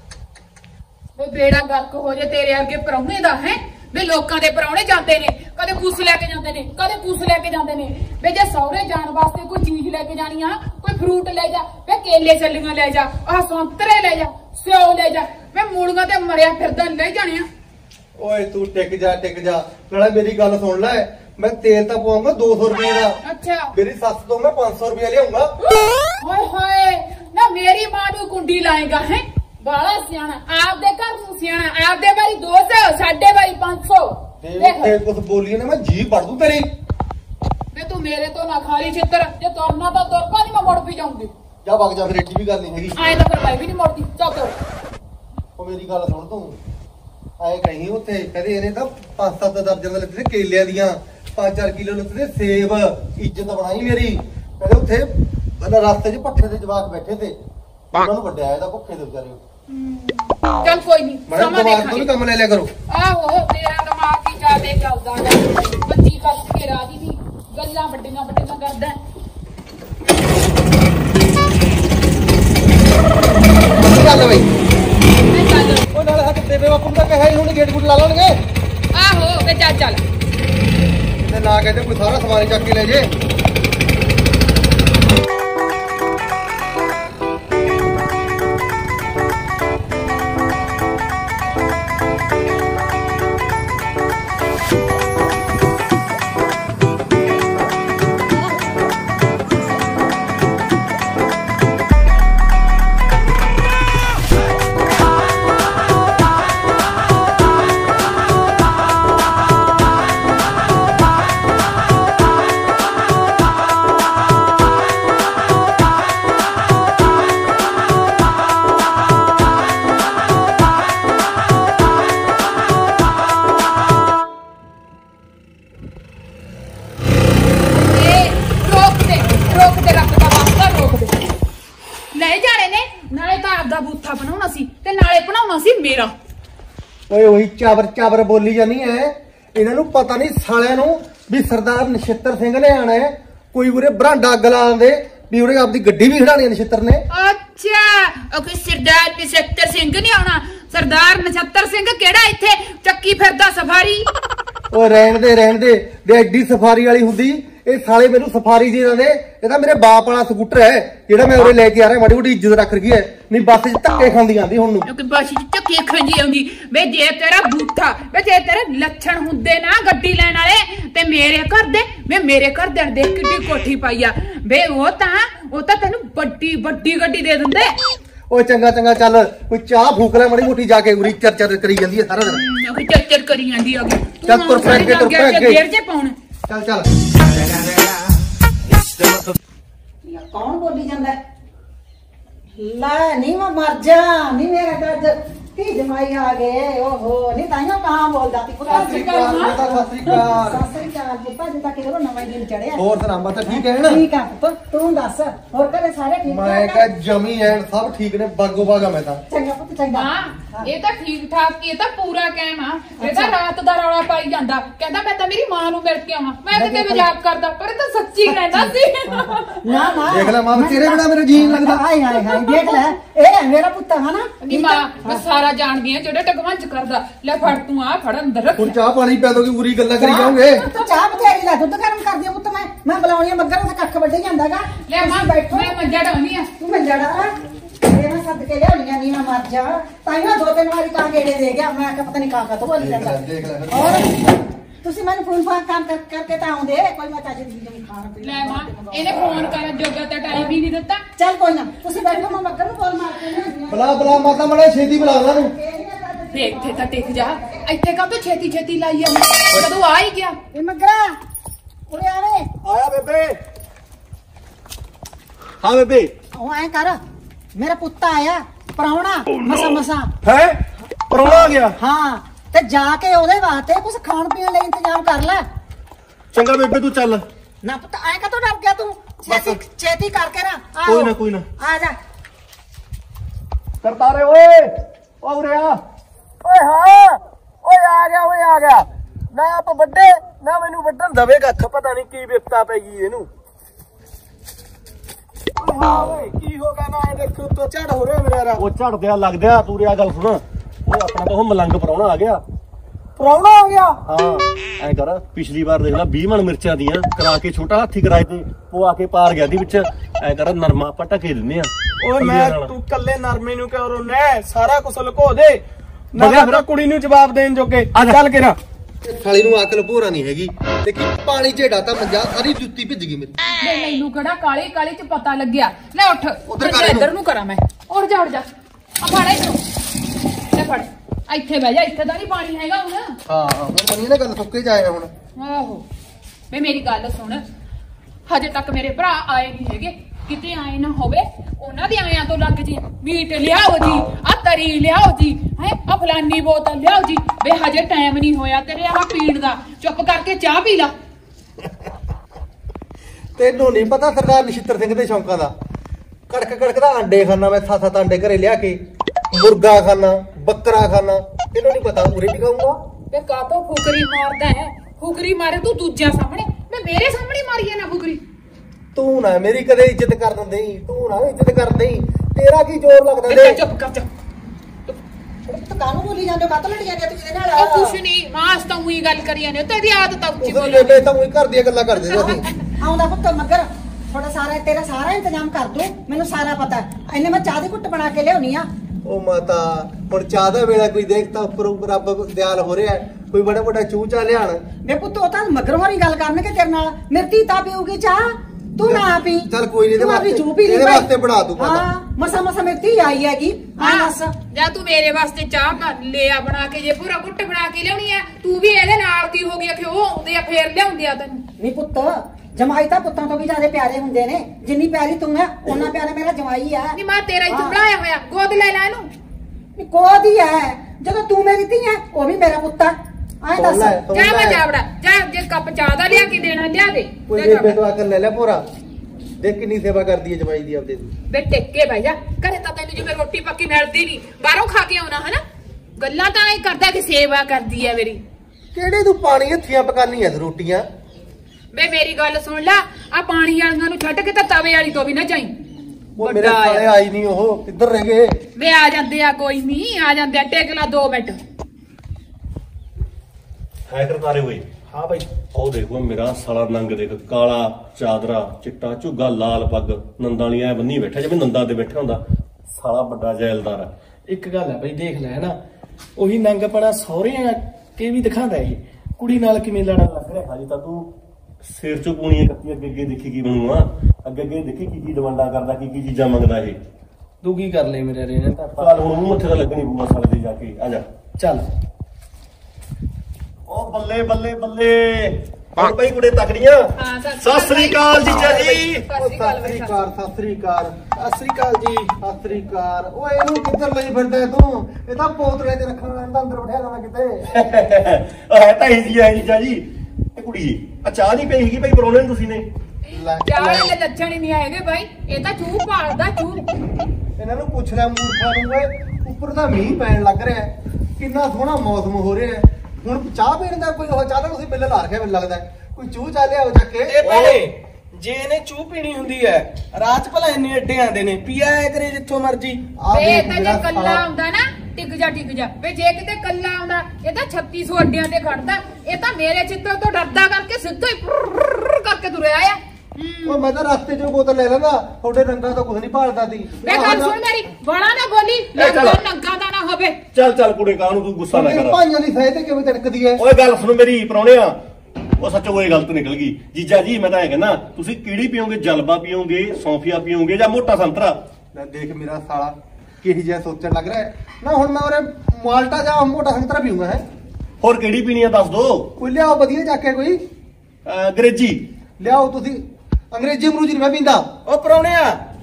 ਉਹ ਬੇੜਾ ਗਰਕ ਹੋ ਜੇ ਤੇਰੇ ਅੱਗੇ ਪ੍ਰਾਹੁਣੇ ਦਾ ਹੈ ਵੇ ਲੋਕਾਂ ਦੇ ਪ੍ਰਾਹੁਣੇ ਜਾਂਦੇ ਨੇ ਕਦੇ ਕੁਸ ਲੈ ਕੇ ਜਾਂਦੇ ਨੇ ਕਦੇ ਕੁਸ ਲੈ ਕੇ ਜਾਂਦੇ ਨੇ ਵੇ ਜੇ ਸਹੁਰੇ ਜਾਣ ਵਾਸਤੇ ਕੋਈ ਚੀਜ਼ ਲੈ ਕੇ ਜਾਣੀ ਆ ਕੋਈ ਫਰੂਟ ਲੈ ਜਾ ਵੇ ਕੇਲੇ ਚੱਲੀਆਂ ਲੈ ਜਾ ਆਹ ਸੰਤਰੇ ਲੈ ਜਾ ਸਿਓ ਲੈ ਜਾ ਵੇ ਮੂਲੀਆਂ ਤੇ ਮਰਿਆ ਫਿਰਦਾ ਲੈ ਜਾਣੇ ਆ ਓਏ ਤੂੰ ਟਿਕ ਜਾ ਟਿਕ ਜਾ ਨਾਲੇ ਮੇਰੀ ਗੱਲ ਸੁਣ ਲੈ ਮੈਂ ਤੇਲ ਤਾਂ ਪਵਾਉਂਗਾ ਦੋ ਸੌ ਰੁਪਏ ਦਾ ਅੱਛਾ ਮੇਰੀ ਸੱਸ ਤੋਂ ਮੈਂ ਪੰਜ ਸੌ ਰੁਪਏ ਲਿਆਉਂਗਾ ਹਾਏ ਹਾਏ ਨਾ ਮੇਰੀ ਮਾਂ ਨੂੰ ਕੁੰਡੀ ਲਾਏਗਾ ਹੈ ਬਾਲਾ ਸਿਆਣਾ ਆਪਦੇ ਘਰ ਨੂੰ ਸਿਆਣਾ ਆਪਦੇ ਵਾਰੀ ਦੋ ਸੌ ਸਾਡੇ ਵਾਰੀ ਪੰਜ ਸੌ ਤੇ ਕੁਝ ਬੋਲੀਏ ਨਾ ਮੈਂ ਜੀ ਪੜ ਦੂੰ ਤੇਰੀ ਵੇ ਤੂੰ ਮੇਰੇ ਤੋਂ ਨਾ ਖਾਲੀ ਛਿੱਤਰ ਜੇ ਤੁਰਨਾ ਤਾਂ ਤੁਰ ਪਾ ਨਹੀਂ ਮੈਂ ਮੁੜ ਵੀ ਜਾਊਂਗੀ ਜਾ ਵਗ ਜਾ ਫਿਰ ਏਡੀ ਵੀ ਗੱਲ ਨਹੀਂ ਹੈਗੀ ਆਏ ਤਾਂ ਫਿਰ ਮੈਂ ਵੀ ਨਹੀਂ ਮੁੜਦੀ ਚੱਲ ਚੱਲ ਉਹ ਮੇਰੀ ਗੱਲ ਸੁਣ ਤੂੰ ਆਏ ਕਹੀਂ ਉੱਥੇ ਕਹਦੇ ਇਹਨੇ ਤਾਂ ਪੰਜ ਸੱਤ ਦਰਜਨ ਲੱਤੇ ਨੇ ਕੇਲਿਆਂ ਦੀਆਂ ਪੰਜ ਚਾਰ ਕਿਲੋ ਲੱਤੇ ਨੇ ਸੇਬ ਇੱਜ਼ਤ ਬਣਾਈ ਮੇਰੀ ਕਹਿੰਦੇ ਉੱਥੇ ਬੰਦਾ ਰਸਤੇ 'ਚ ਪੱਠੇ ਦੇ ਜਵਾਕ ਬੈਠੇ ਤੇ ਉਹਨਾਂ ਨੂੰ ਵੱਡਿਆ ਇਹਦਾ ਭੁੱਖੇ ਦੇ ਵਿਚਾਰੇ ਚੱਲ ਕੋਈ ਨਹੀਂ ਸਮਾਂ ਦੇਖਾਂਗੇ ਤੂੰ ਵੀ ਕੰਮ ਲੈ ਲਿਆ ਕਰੋ ਆਹੋ ਤੇਰਾ ਦਿਮਾਗ ਹੀ ਜਾਦੇ ਚੱਲਦਾ ਗਾ ਬੱਚੀ ਕੱਟ ਕੇ ਰਾਜੀ ਦੀ ਗੱਲਾਂ ਵੱਡੀਆਂ ਵੱਡੀਆਂ ਕਰਦਾ ਚੱਲ ਬਈ ਚੱਲ ਉਹ ਨਾਲ ਹੱਥ ਬੇਬੇ ਬਾਪੂ ਨੂੰ ਤਾਂ ਕਿਹਾ ਹੀ ਹੁਣ ਗੇਟ ਗੁੱਟ ਲਾ ਲੈਣਗੇ। ਆਹੋ ਵੇ ਚੱਲ ਚੱਲ ਤੇ ਨਾ ਕਹਿੰਦੇ ਕੋਈ ਸਾਰਾ ਸਮਾਨ ਚੱਕ ਕੇ ਲੈ ਜੇ। ਓਏ ਉਹੀ ਚਾਵਰ ਚਾਵਰ ਬੋਲੀ ਜਾਨੀ ਐ। ਇਹਨਾਂ ਨੂੰ ਪਤਾ ਨਹੀਂ ਸਾਲਿਆਂ ਨੂੰ ਵੀ ਸਰਦਾਰ ਨਛੱਤਰ ਸਿੰਘ ਨੇ ਆਣਾ ਹੈ। ਕੋਈ ਉਰੇ ਬਰਾਂਡਾ ਅੱਗ ਲਾ ਦਿੰਦੇ ਵੀ ਉਰੇ ਆਪਦੀ ਗੱਡੀ ਵੀ ਖੜਾਣੀ ਨਛੱਤਰ ਨੇ। ਅੱਛਾ ਉਹ ਕੋਈ ਸਰਦਾਰ ਨਛੱਤਰ ਸਿੰਘ ਨਹੀਂ ਆਉਣਾ। ਸਰਦਾਰ ਨਛੱਤਰ ਸਿੰਘ ਕਿਹੜਾ ਇੱਥੇ ਚੱਕੀ ਫਿਰਦਾ ਸਫਾਰੀ। ਓਏ ਰਹਿਣ ਦੇ ਰਹਿਣ ਦੇ ਦੇ ਐਡੀ ਸਫਾਰੀ ਵਾਲੀ ਹੁੰਦੀ ਇਹ ਸਾਲੇ ਮੈਨੂੰ ਸਫਾਰੀ ਦੇ ਦਿੰਦੇ। ਇਹ ਤਾਂ ਮੇਰੇ ਬਾਪ ਵਾਲਾ ਸਕੂਟਰ ਹੈ ਜਿਹੜਾ ਮੈਂ ਉਰੇ ਲੈ ਕੇ ਆ ਰਿਹਾ। ਮਾੜੀ ਮੋਟੀ ਇੱਜ਼ਤ ਰੱਖ ਰਖੀ ਹੈ ਨਹੀਂ ਬੱਸ 'ਚ ਧੱਕੇ ਖਾਂਦੀ ਆਂਦੀ ਹੁਣ ਨੂੰ। ਕਿਉਂਕਿ ਬੱਸ 'ਚ ਧੱਕੇ ਖਾਂਦੀ ਆਉਂਦੀ ਵੇ ਜੇ ਤੇਰਾ ਬੂਥਾ ਵੇ ਜੇ ਤੇਰੇ ਲੱਛਣ ਹੁੰਦੇ ਨਾ ਗੱਡੀ ਲੈਣ ਵਾਲੇ ਤੇ ਮੇਰੇ ਘਰ ਦੇ ਵੇ ਮੇਰੇ ਘਰ ਦੇ ਦੇਖ ਕਿੱਡੀ ਕੋਠੀ ਪਾਈ ਆ ਵੇ ਉਹ ਤਾਂ ਉਹ ਤਾਂ ਤੈਨੂੰ ਵੱਡੀ ਵੱਡੀ ਗੱਡੀ ਦੇ ਦਿੰਦੇ। ਓਏ ਚੰਗਾ ਚੰਗਾ ਚੱਲ ਕੋਈ ਚਾਹ ਫੂਕ ਲੈ ਮਾੜੀ ਮੋਟੀ ਜਾ ਕੇ ਉਰੀ ਚਰਚਰ ਕਰੀ ਜਾਂਦੀ ਹੈ ਸਾਰਾ ਦਿਨ। ਉਹ ਚਰਚਰ ਕਰੀ ਜਾਂਦੀ ਆ ਚੱਲ ਤੁਰ ਪੈ ਕੇ ਤੁਰ ਪੈ ਕੇ ਗੇਰ 'ਚ ਪਾਉਣ ਚੱਲ ਚੱਲ। ਕੌਣ ਬੋਲੀ ਜਾਂਦਾ ਲੈ ਨਹੀਂ ਮੈਂ ਮਰ ਜਾ ਨਹੀਂ ਮੇਰਾ ਗੱਜ ਕੀ ਜਮਾਈ ਆ ਗਏ ਓਹੋ ਨਹੀਂ ਤਾਈਓ ਕਾਂ ਬੋਲਦਾ ਤੀ ਪੁੱਤ। ਸਤਿ ਸ੍ਰੀ ਅਕਾਲ ਮਾਤਾ ਸਤਿ ਸ੍ਰੀ ਅਕਾਲ। ਸਤਿ ਸ੍ਰੀ ਅਕਾਲ ਜੀ ਭਾਜੀ ਤਾਂ ਕਿਹੜਾ ਨਵਾਂ ਦਿਨ ਚੜਿਆ। ਹੋਰ ਸੁਣਾ ਮਾਤਾ ਠੀਕ ਹੈ ਨਾ? ਠੀਕ ਆ ਪੁੱਤ ਤੂੰ ਦੱਸ ਹੋਰ ਘਰੇ ਸਾਰੇ ਠੀਕ ਠਾਕ ਮੈਂ ਕਹਾਂ ਜਮੀ ਐਨ ਸਭ ਠੀਕ ਨੇ ਬਾਗੋ ਬਾਗਾ ਮੈਂ ਤਾਂ। ਚੰਗਾ ਪੁੱਤ ਚੰਗਾ। ਹਾਂ ਇਹ ਤਾਂ ਠੀਕ ਠਾਕ ਕੀ ਇਹ ਤਾਂ ਪੂਰਾ ਕਾਇਮ ਆ। ਇਹ ਤਾਂ ਰਾਤ ਦਾ ਰੌਲਾ ਪਾਈ ਜਾਂਦਾ ਕਹਿੰਦਾ ਮੈਂ ਤਾਂ ਮੇਰੀ ਮਾਂ ਨੂੰ ਮਿਲ ਕੇ ਆਵਾਂ। ਮੈਂ ਕਿਤੇ ਮਜ਼ਾਕ ਕਰਦਾ ਪਰ ਇਹ ਤਾਂ ਸੱਚੀ ਕਹਿੰਦਾ ਸੀ। ਨਾ ਨਾ ਦੇਖ ਲੈ ਮਾਂ ਤੇਰੇ ਬਿਨਾ ਮੇਰਾ ਜੀਣ ਲੱਗਦਾ। ਹਾਏ ਹਾਏ ਹਾਏ ਦੇਖ ਲੈ ਇਹ ਮੇਰਾ ਪੁੱਤ ਹੈ ਨਾ। ਨੀ ਮਾਂ ਮੈਂ ਸਾਰਾ ਜਾਣਦੀ ਆ ਜਿਹੜੇ ਟਕਵੰਜ ਕਰਦਾ। ਲੈ ਫੜ ਤੂੰ ਆ ਫੜ ਅੰਦਰ ਰੱਖ। ਹੁਣ ਚਾਹ ਪਾਣੀ ਪੈ ਦੋਗੇ ਪੂਰੀ ਗੱਲਾਂ ਕਰੀ ਜਾਓਗੇ। ਤੂੰ ਚਾਹ ਬਥੇਰੀ ਲੈ ਦੁੱਧ ਗਰਮ ਕਰਦੀ ਆ ਪੁੱਤ ਮੈਂ ਮੈਂ ਬੁਲਾਉਣੀ ਆ ਮੱਗਰ ਤੇ ਕੱਖ ਵੱਢੀ ਜਾਂਦਾਗਾ। ਲੈ ਮਾਂ ਬੈਠੋ ਮੈਂ ਮੰਜਾ ਡਾਉਣੀ ਆ। ਤੂੰ ਮੰਜੜਾ ਇਹ ਨਾ ਸੱਦ ਕੇ ਲਿਆਉਣੀਆਂ ਨਹੀਂ ਮੈਂ ਮਰ ਜਾ ਤਾਈਓ ਦੋ ਤਿੰਨ ਵਾਰੀ ਕਾਂ ਗੇੜੇ ਦੇ ਗਿਆ ਮੈਂ ਕਿਹਾ ਪਤਾ ਨਹੀਂ ਕਾਂ ਕਾ ਤੋਂ ਬੋਲੀ ਜਾਂਦਾ। ਦੇਖ ਲੈ ਔਰ ਤੁਸੀਂ ਮੈਨੂੰ ਫੋਨ ਫਾਨ ਕੰਮ ਕਰ ਕਰਕੇ ਤਾਂ ਆਉਂਦੇ ਕੋਈ ਮੈਂ ਚਾਚੇ ਦੀ ਨਹੀਂ ਖਾਣ ਪੀਣ। ਲੈ ਮਾਂ ਇਹਨੇ ਫੋਨ ਕਰਨ ਜੋਗਾ ਤਾਂ ਟਾਈਮ ਹੀ ਨਹੀਂ ਦਿੱਤਾ। ਚੱਲ ਕੋਈ ਨਾ ਤੁਸੀਂ ਬੈਠੋ ਮੈਂ ਮੱਗਰ ਨੂੰ ਕਾਲ ਮਾਰ ਕੇ ਲਿਆਉਂਦੀ ਬਲਾ ਬਲਾ ਮਾਤਾ ਮੜੇ ਛੇਤੀ ਬੁਲਾ ਲਾ ਨੂੰ। ਵੇ ਇੱਥੇ ਤਾਂ ਟਿਕ ਜਾ ਇੱਥੇ ਕਾ ਤੂੰ ਛੇਤੀ ਛੇਤੀ ਲਾਈ ਆ ਕਦੋਂ ਆ ਹੀ ਗਿਆ। ਇਹ ਮੱਗਰਾ ਉਰੇ ਆਵੇ ਆਇਆ ਬੇਬੇ। ਹਾਂ ਬੇਬੇ ਉਹ ਐ ਕਰ ਮੇਰਾ ਪੁੱਤ ਆਇਆ ਪ੍ਰਾਹੁਣਾ ਮਸਾ ਮਸਾ ਹੈ ਪਰੋਣਾ ਆ ਗਿਆ। ਹਾਂ ਤੇ ਜਾ ਕੇ ਉਹਦੇ ਵਾਸਤੇ ਕੁਝ ਖਾਣ ਪੀਣ ਲਈ ਇੰਤਜ਼ਾਮ ਕਰ ਲੈ। ਚੰਗਾ ਬੇਬੇ ਤੂੰ ਚੱਲ। ਨਾ ਪੁੱਤ ਐ ਕਾ ਡਰ ਗਿਆ ਤੂੰ ਛੇਤੀ ਛੇਤੀ ਕਰਕੇ ਨਾ ਆਹੋ। ਕੋਈ ਨਾ ਕੋਈ ਨਾ ਆ ਜਾ ਕਰਤਾਰੇ ਓਏ ਓ ਉਰੇ ਆ। ਓਏ ਹਾਂ ਓਏ ਆ ਗਿਆ ਓਏ ਆ ਗਿਆ ਨਾ ਆਪ ਵੱਡੇ ਨਾ ਮੈਨੂੰ ਵੱਢਣ ਦਵੇ ਕੱਖ ਪਤਾ ਨਹੀਂ ਕੀ ਵਿਪਤਾ ਪੈ ਗਈ ਇਹਨੂੰ। ਹਾਂ ਓਏ ਕੀ ਹੋ ਗਿਆ ਨਾ ਇਹ ਦੇਖੋ ਤੋ ਝੜ ਹੋ ਰਿਹਾ ਮੇਰੇ ਯਾਰ। ਉਹ ਝੜਦਿਆ ਲੱਗਦਿਆ ਤੂੰ ਰਿਆ ਗੱਲ ਸੁਣ। ਉਹ ਆਪਣਾ ਤਾਂ ਉਹ ਮਲੰਗ ਪਰਾਉਣਾ ਆ ਗਿਆ। ਪਰਾਉਣਾ ਆ ਗਿਆ ਹਾਂ ਐ ਕਰ ਪਿਛਲੀ ਵਾਰ ਦੇਖ ਲੈ ਵੀਹ ਮਣ ਮਿਰਚਾਂ ਦੀਆਂ ਕਰਾ ਕੇ ਛੋਟਾ ਹਾਥੀ ਕਰਾਏ ਤੇ ਉਹ ਆ ਕੇ ਪਾਰ ਗਿਆ ਦੀ ਵਿੱਚ। ਐ ਕਰ ਨਰਮਾ ਆਪਾਂ ਢਕੇ ਦਿੰਨੇ ਆ। ਓਏ ਮੈਂ ਤੂੰ ਕੱਲੇ ਨਰਮੇ ਨੂੰ ਕਿਉਂ ਰੋਣਾ ਸਾਰਾ ਕੁਝ ਲੁਕੋ ਦੇ ਨਾ ਤਾਂ ਕੁੜੀ ਨੂੰ ਜਵਾਬ ਦੇਣ ਜੋਗੇ। ਚੱਲ ਕੇ ਨਾ ਥਾਲੀ ਨੂੰ ਅਕਲ ਭੋਰਾ ਨਹੀਂ ਹੈਗੀ। ਦੇਖੀ ਪਾਣੀ ਝੇੜਾ ਤਾਂ ਮੰਜਾ ਸਾਰੀ ਜੁੱਤੀ ਭਿੱਜ ਗਈ ਮੇਰੀ। ਲੈ ਮੈਨੂੰ ਕਿਹੜਾ ਕਾਲੀ ਕਾਲੀ ਚ ਪਤਾ ਲੱਗਿਆ। ਲੈ ਉੱਠ ਉੱਧਰ ਕਰ ਮੈਂ ਇਹਨੂੰ। ਇੱਧਰ ਨੂੰ ਕਰਾਂ ਮੈਂ। ਉੱਠ ਜਾ ਉੱਠ ਜਾ ਆ ਫੜ ਇਹਨੂੰ ਲੈ ਫੜ ਇੱਥੇ ਬਹਿ ਜਾ ਇੱਥੇ ਤਾਂ ਨਹੀਂ ਪਾਣੀ ਹੈਗਾ ਹੁਣ। ਹਾਂ ਹਾਂ ਮੈਂ ਬਣੀ ਨਾ ਗੱਲ ਸੁੱਕੇ ਜਾਏ ਹੁਣ। ਆਹੋ ਵੇ ਮੇਰੀ ਗੱਲ ਸੁਣ ਹਜੇ ਤੱਕ ਮੇਰੇ ਭਰਾ ਆਏ ਨਹੀਂ ਹੈਗੇ। ਕਿਤੇ ਆਏ ਨਾ ਹੋਵੇ ਉਹਨਾਂ ਦੇ ਆਇਆਂ ਤੋਂ ਲੱਗ ਜੀ ਮੀਟ ਲਿਆਓ ਜੀ ਆ ਤਰੀ ਲਿਆਓ ਜੀ ਹੈ ਆ ਫਲਾਨੀ ਬੋਤਲ ਲਿਆਓ ਜੀ। ਵੇ ਹਜੇ ਟਾਈਮ ਨਹੀਂ ਹੋਇਆ ਤੇਰੇ ਆਹ ਪੀਣ ਦਾ। ਚੁੱਪ ਕਰਕੇ ਚਾਹ ਪੀ ਲਾ। ਤੈਨੂੰ ਨਹੀਂ ਪਤਾ ਸਰਦਾਰ ਨਛੱਤਰ ਸਿੰਘ ਦੇ ਸ਼ੌਂਕਾਂ ਦਾ। ਕੜਕ ਕੜਕ ਦਾ ਆਂਡੇ ਖਾਣਾ ਮੈਂ ਸੱਤ ਸੱਤ ਆਂਡੇ ਘਰੇ ਲਿਆ ਕੇ ਮੁਰਗਾ ਖਾਣਾ ਬੱਕਰਾ ਖਾਣਾ। ਤੈਨੂੰ ਨਹੀਂ ਪਤਾ ਉਰੇ ਵੀ ਖਾਊਂਗਾ। ਵੇ ਕਾਤੋਂ ਫੁਕਰੀ ਮਾਰਦਾ ਹੈ। ਫੁਕਰੀ ਮਾਰੇ ਤੂੰ ਦੂਜਿਆਂ ਸਾਹਮਣੇ ਮੈਂ ਮੇਰੇ ਸਾਹਮਣੇ ਮਾਰੀਏ ਨਾ ਫੁਕਰੀ। ਤੂੰ ਨਾ ਮੇਰੀ ਕਦੇ ਇੱਜ਼ਤ ਕਰ ਦਿੰਦੇ ਤੂੰ ਨਾ ਇੱਜ਼ਤ ਕਰ ਦਈ। ਤੇਰਾ ਕੀ ਜ਼ੋਰ ਲੱਗਦਾ ਵੇ ਦੇ। ਚੁੱਪ ਕਰ ਜਾ ਤੂੰ ਕਾਹਨੂੰ ਬੋਲੀ ਜਾਂਦੇ ਕਾਹਤੋਂ ਲੜੀ ਜਾਂਦੇ ਤੂੰ ਇਹਦੇ ਨਾਲ ਉਹ ਕੁਛ ਨਹੀਂ ਮਾਂ ਅਸ ਤਾਂ ਉਹੀ ਗੱਲ ਕਰੀ ਜਾਂਦੇ ਤੇ ਇਹਦੀ ਆਦਤ ਆ ਉੱਚੀ ਉਦੋਂ ਬੋਲਣ ਬੇਬੇ ਤਾਂ ਉਹੀ ਘਰ ਦੀਆਂ ਗੱਲਾਂ ਕਰਦੇ ਸੀ ਅਸੀਂ। ਆਉਂਦਾ ਪੁੱਤ ਮਗਰ ਥੋੜਾ ਸਾਰਾ ਤੇਰਾ ਸਾਰਾ ਇੰਤਜ਼ਾਮ ਕਰ ਦੂੰ ਮੈਨੂੰ ਸਾਰਾ ਪਤਾ ਇਹਨੇ ਮੈਂ ਚਾਹ ਦੀ ਘੁੱਟ ਬਣਾ ਕੇ ਲਿਆਉਣੀ ਆ। ਉਹ ਮਾਤਾ ਹੁਣ ਚਾਹ ਦਾ ਵੇਲਾ ਕੋਈ ਦੇਖਤਾ ਉੱਪਰ ਉੱਪਰ ਰੱਬ ਦਿਆਲ ਹੋ ਰਿਹਾ ਕੋਈ ਬੜਾ ਵੱਡਾ ਚੂਚਾ ਲਿਆਣ। ਵੇ ਪੁੱਤ ਉਹ ਤਾਂ ਮਗਰ ਹੋਰੀ ਗੱਲ ਕਰਨਗੇ ਤੇਰੇ ਨਾਲ ਮਿਰਤੀ ਤਾਂ ਪੀਊਗੀ ਚਾਹ ਤੂੰ ਨਾ ਪੀ ਚੱਲ ਕੋਈ ਨੀ, ਇਹਦੇ ਤੂੰ ਆਪਣੀ ਵਾਸਤੇ- ਚੂਹ ਪੀ ਲਈ ਇਹਦੇ ਭਾਈ। ਵਾਸਤੇ ਬਣਾ ਦੂੰ ਮਾਤਾ। ਹਾਂ ਮਸਾ ਮਸਾ ਮਿਰਤੀ ਆਈ ਹੈਗੀ ਆ ਦੱਸ ਜਾਂ ਤੂੰ ਮੇਰੇ ਵਾਸਤੇ ਚਾਹ ਬਣਾ ਲਿਆ ਬਣਾ ਕੇ ਜੇ ਪੂਰਾ ਗੁੱਟ ਬਣਾ ਕੇ ਲਿਆਉਣੀ ਆ ਤੂੰ ਵੀ ਇਹਦੇ ਨਾਲ ਦੀ ਹੋ ਗਈ ਕਿ ਉਹ ਆਉਂਦੇ ਆ ਫੇਰ ਲਿਆਉਂਦੇ ਆ ਤੈਨੂੰ। ਨਹੀਂ ਪੁੱਤ ਜਮਾਈ ਤਾਂ ਪੁੱਤਾਂ ਤੋਂ ਵੀ ਜ਼ਿਆਦਾ ਪਿਆਰੇ ਹੁੰਦੇ ਨੇ ਜਿੰਨੀ ਪਿਆਰੀ ਤੂੰ ਹੈ ਉਹਨਾਂ ਪਿਆਰਾ ਮੇਰਾ ਜਮਾਈ ਹੈ। ਨਹੀਂ ਮਾਂ ਤੇਰਾ ਹੀ ਹਾਂ। ਤੂੰ ਬਣਾਇਆ ਹੋਇਆ ਗੋਦ ਲੈ ਲੈ ਇਹਨੂੰ। ਨਹੀਂ ਕੋਦੀ ਹੈ ਜਦੋਂ ਤੂੰ ਮੇਰੀ ਧੀ ਹੈ ਉਹ ਵੀ ਮੇਰਾ ਪੁੱਤ ਹੈ ਆਏ ਦੱਸ ਲੈ, ਤੂੰ ਜਾ ਮੈਂ ਲੈ। ਜਾਵੜਾ ਜਾ ਜੇ ਕੱਪ ਚਾਹ ਦਾ ਲਿਆ ਕੇ ਦੇਣਾ ਲਿਆ ਦੇ ਕੋਈ ਜਾ ਜਾ ਬੇਬੇ ਤੋਂ ਆकर ਲੈ ਲੈ ਪੂਰਾ ਦੇਖ ਕਿੰਨੀ ਸੇਵਾ ਕਰਦੀ ਹੈ ਜਮਾਈ ਦੀ ਆਪਦੇ ਦੀ। ਬੇ ਟਿੱਕੇ ਭਾਈ ਜਾ ਘਰੇ ਤਾਂ ਤੈਨੂੰ ਜਿਵੇਂ ਰੋਟੀ ਪੱਕੀ ਮਿਲਦੀ ਨਹੀਂ ਬਾਹਰੋਂ ਖਾ ਕੇ ਆਉਣਾ ਹਨਾ ਗੱਲਾਂ ਤਾਂ ਐ ਕਰਦਾ ਕਿ ਸੇਵਾ ਕਰਦੀ ਹੈ ਮੇਰੀ। ਕਿਹੜੇ ਤੂੰ ਪਾਣੀ ਹੱਥੀਆਂ ਪਕਾਨੀਆਂ ਤੇ ਰੋਟੀਆਂ। ਬੇ ਮੇਰੀ ਗੱਲ ਸੁਣ ਲੈ ਆ ਪਾਣੀ ਵਾਲੀਆਂ ਨੂੰ ਛੱਡ ਕੇ ਤਾਂ ਤਵੇ ਵਾਲੀ ਤੋਂ ਵੀ ਨਾ ਜਾਈ। ਉਹ ਮੇਰੇ ਸਾਲੇ ਆਈ ਨਹੀਂ ਉਹ ਕਿੱਧਰ ਰਹਿ ਗਏ। ਵੇ ਆ ਜਾਂਦੇ ਆ ਕੋਈ ਨਹੀਂ ਆ ਜਾਂਦੇ ਆ ਟੇਕ ਲਾ ਦੋ ਮਿੰਟ। ਹੈ ਕਰਤਾਰੇ ਹੋਏ ਹਾਂ ਬਾਈ ਉਹ ਦੇਖੋ ਮੇਰਾ ਸਾਲਾ ਨੰਗ ਦੇਖ ਕਾਲਾ ਚਾਦਰਾ ਚਿੱਟਾ ਝੁੱਗਾ ਲਾਲ ਪੱਗ ਨੰਦਾਂ ਵਾਲੀ ਐ ਬੰਨੀ ਬੈਠਾ ਜਿਵੇਂ ਨੰਦਾਂ ਤੇ ਬੈਠਾ ਹੁੰਦਾ ਸਾਲਾ ਵੱਡਾ ਜੈਲਦਾਰ ਆ। ਇੱਕ ਗੱਲ ਹੈ ਬਾਈ ਦੇਖ ਲੈ ਨਾ ਉਹੀ ਨੰਗਪਣਾ ਸਹੁਰਿਆਂ ਕੇ ਵੀ ਦਿਖਾਉਂਦਾ ਇਹ ਕੁੜੀ ਨਾਲ ਕਿਵੇਂ ਲੜਨ ਲੱਗ ਰਿਹਾ। ਹਾਜੀ ਤਾਂ ਤੂੰ ਸਿਰ ਚੋਂ ਪੂਣੀਆਂ ਕੱਤੀ ਅੱਗੇ ਅੱਗੇ ਦੇਖੀ ਕੀ ਬਣੂਗਾ ਅੱਗੇ ਅੱਗੇ ਦੇਖੀ ਕੀ ਕੀ ਡਿਮਾਂਡਾਂ ਕਰਦਾ ਕੀ ਕੀ ਚੀਜ਼ਾਂ ਮੰਗਦਾ ਇਹ। ਤੂੰ ਕੀ ਕਰ ਲੈ ਮੇਰੇ ਰੇ ਨੇ ਤਾਂ ਚੱਲ ਹੁਣ ਮੂੰਹ ਮੱਥੇ ਤਾਂ ਲੱਗਣੀ ਪਊਗਾ ਸਾਲੇ ਦੇ ਜਾ ਕੇ ਆ ਜਾ। ਚੱਲ ਉਹ ਬੱਲੇ ਬੱਲੇ ਬੱਲੇ ਹੋਰ ਬਈ ਕੁੜੇ ਤਕੜੀਆਂ। ਹਾਂ ਸਤਿ ਸ੍ਰੀ ਅਕਾਲ ਜੀਜਾ ਜੀ। ਸਤਿ ਸ੍ਰੀ ਅਕਾਲ ਸਤਿ ਸ੍ਰੀ ਬਈ। ਅਕਾਲ ਸਤਿ ਸ੍ਰੀ ਅਕਾਲ ਸਤਿ ਸ੍ਰੀ ਅਕਾਲ ਜੀ। ਸਤਿ ਸ੍ਰੀ ਅਕਾਲ। ਓਏ ਇਹਨੂੰ ਕਿੱਧਰ ਲਈ ਫਿਰਦਾ ਹੈ ਤੂੰ ਇਹ ਤਾਂ ਪੋਤੜੇ ਤੇ ਰੱਖਣ ਵਾਲਾ ਅੰਦਰ ਬਿਠਾ ਲੈਣਾ ਕਿਤੇ। ਹੈ ਤਾਂ ਹੀ ਜੀ ਹੈ ਜੀਜਾ ਜੀ। ਇਹ ਕੁੜੀ ਆ ਚਾਹ ਨਹੀਂ ਪਈ ਹੈਗੀ ਭਾਈ ਪਰੋਣੇ ਨੂੰ ਤੁਸੀਂ ਨੇ। ਲੈ ਚਾਹ ਦੇ ਲੱਛਣ ਹੀ ਨਹੀਂ ਆਏਗੇ ਬਾਈ ਇਹ ਤਾਂ ਚੂਹ ਭਾਲਦਾ ਚੂਹ। ਇਹਨਾਂ ਨੂੰ ਪੁੱਛ ਲੈ ਮੂਰਖਾਂ ਨੂੰ ਓਏ ਉੱਪਰ ਦਾ ਮੀਂਹ ਪੈਣ ਲੱਗ ਰਿਹਾ ਹੈ। ਕਿੰਨਾ ਸੋਹਣਾ ਮੌਸਮ ਹੋ ਰਿਹਾ ਹੈ। ਹੁਣ ਚਾਹ ਪੀਣ ਦਾ ਕੋਈ ਉਹ ਚਾਹ ਦਾ ਤੁਸੀਂ ਬਿੱਲ ਲਾ ਰੱਖਿਆ ਮੈਨੂੰ ਲੱਗਦਾ ਹੈ। ਕੋਈ ਚੂਹ ਚਾ ਲਿਆਓ ਚੱਕ ਕੇ। ਇਹ ਭੈਣੇ ਜੇ ਇਹਨੇ ਚੂਹ ਪੀਣੀ ਹੁੰਦੀ ਹੈ ਰਾਤ ਭਲਾ ਇੰਨੇ ਅੱਡੇ ਆਂਦੇ ਨੇ ਪੀਆ ਆਇਆ ਕਰੇ ਜਿੱਥੋਂ ਮਰਜੀ। ਆਹ ਵੇ ਦੇਖ ਤਾਂ ਜਿਹੜਾ ਜੇ ਕੱਲਾ ਸਾਲਾ- ਆਉਂਦਾ ਨਾ ਟਿਕ ਜਾ ਟਿਕ ਜਾ ਵੇ ਜੇ ਕਿਤੇ ਕੱਲਾ ਆਉਂਦਾ ਇਹ ਤਾਂ ਛੱਤੀ ਸੌ ਅੱਡਿਆਂ ਤੇ ਖੜਦਾ ਇਹ ਤਾਂ ਮੇਰੇ ਚਿੱਤਰ ਤੋਂ ਡਰਦਾ ਕਰਕੇ ਸਿੱਧਾ ਹੀ ਪ੍ਰਰਰਰ ਕਰਕੇ ਤੁਰਿਆ ਆ। ਉਹ ਮੈਂ ਤਾਂ ਰਸਤੇ 'ਚੋਂ ਬੋਤਲ ਲੈ ਲੈਂਦਾ ਤੁਹਾਡੇ ਰੰਗਾਂ ਤੋਂ ਕੁਝ ਨਹੀਂ ਭਾਲਦਾ ਸੀ। ਵੇ ਗੱਲ ਸੁਣ ਮੇਰੀ ਬੜਾ ਨਾ ਬੋਲੀ ਚੱਲ। ਲੱਗਦਾ ਨੰਗਾ ਦਾ ਨਾ ਹੋਵੇ। ਚੱਲ ਚੱਲ ਕੁੜੇ ਕਾਹਨੂੰ ਤੂੰ ਗੁੱਸਾ ਨਾ ਇਹ ਕਰ। ਭਾਈਆਂ ਦੀ ਸਹਿ ਤੇ ਕਿਵੇਂ ਤੜਕਦੀ ਹੈ। ਓਏ ਗੱਲ ਸੁਣ ਮੇਰੀ ਪਰੌਣਿਆ ਉਹ ਸੱਚ ਉਹ ਇਹ ਗਲਤ ਨਿਕਲ ਗਈ ਜੀਜਾ ਜੀ। ਮੈਂ ਤਾਂ ਇਹ ਕਹਿੰਦਾ ਤੁਸੀਂ ਕਿਹੜੀ ਪੀਓਗੇ ਜਲਬਾ ਪੀਓਗੇ ਸੌਂਫੀਆ ਪੀਓਗੇ ਜਾਂ ਮੋਟਾ ਸੰਤਰਾ। ਲੈ ਦੇਖ ਮੇਰਾ ਸਾਲਾ ਕਿਹੀ ਜਿਹਾ ਸੋਚਣ ਲੱਗ ਰਿਹਾ ਹੈ। ਨਾ ਹੁਣ ਮੈਂ ਉਹਰੇ ਮਾਲਟਾ ਜਾਂ ਮੋਟਾ ਸੰਤਰਾ ਪੀਊਂਗਾ ਹੈ। ਹੋਰ ਕਿਹੜੀ ਪੀਣੀ ਆ ਦੱਸ ਦੋ। ਕੋਈ ਲਿਆਓ ਵਧੀਆ ਜਾ ਕੇ ਕੋਈ ਅਹ ਅੰਗਰੇਜ਼ੀ। ਲਿਆਓ ਤੁਸੀਂ ਅੰਗਰੇਜ਼ੀ ਅਮਰੂਜੀ ਨਹੀਂ ਮੈਂ ਪੀਂਦਾ। ਉਹ ਪ੍ਰਾਹੁਣਿਆ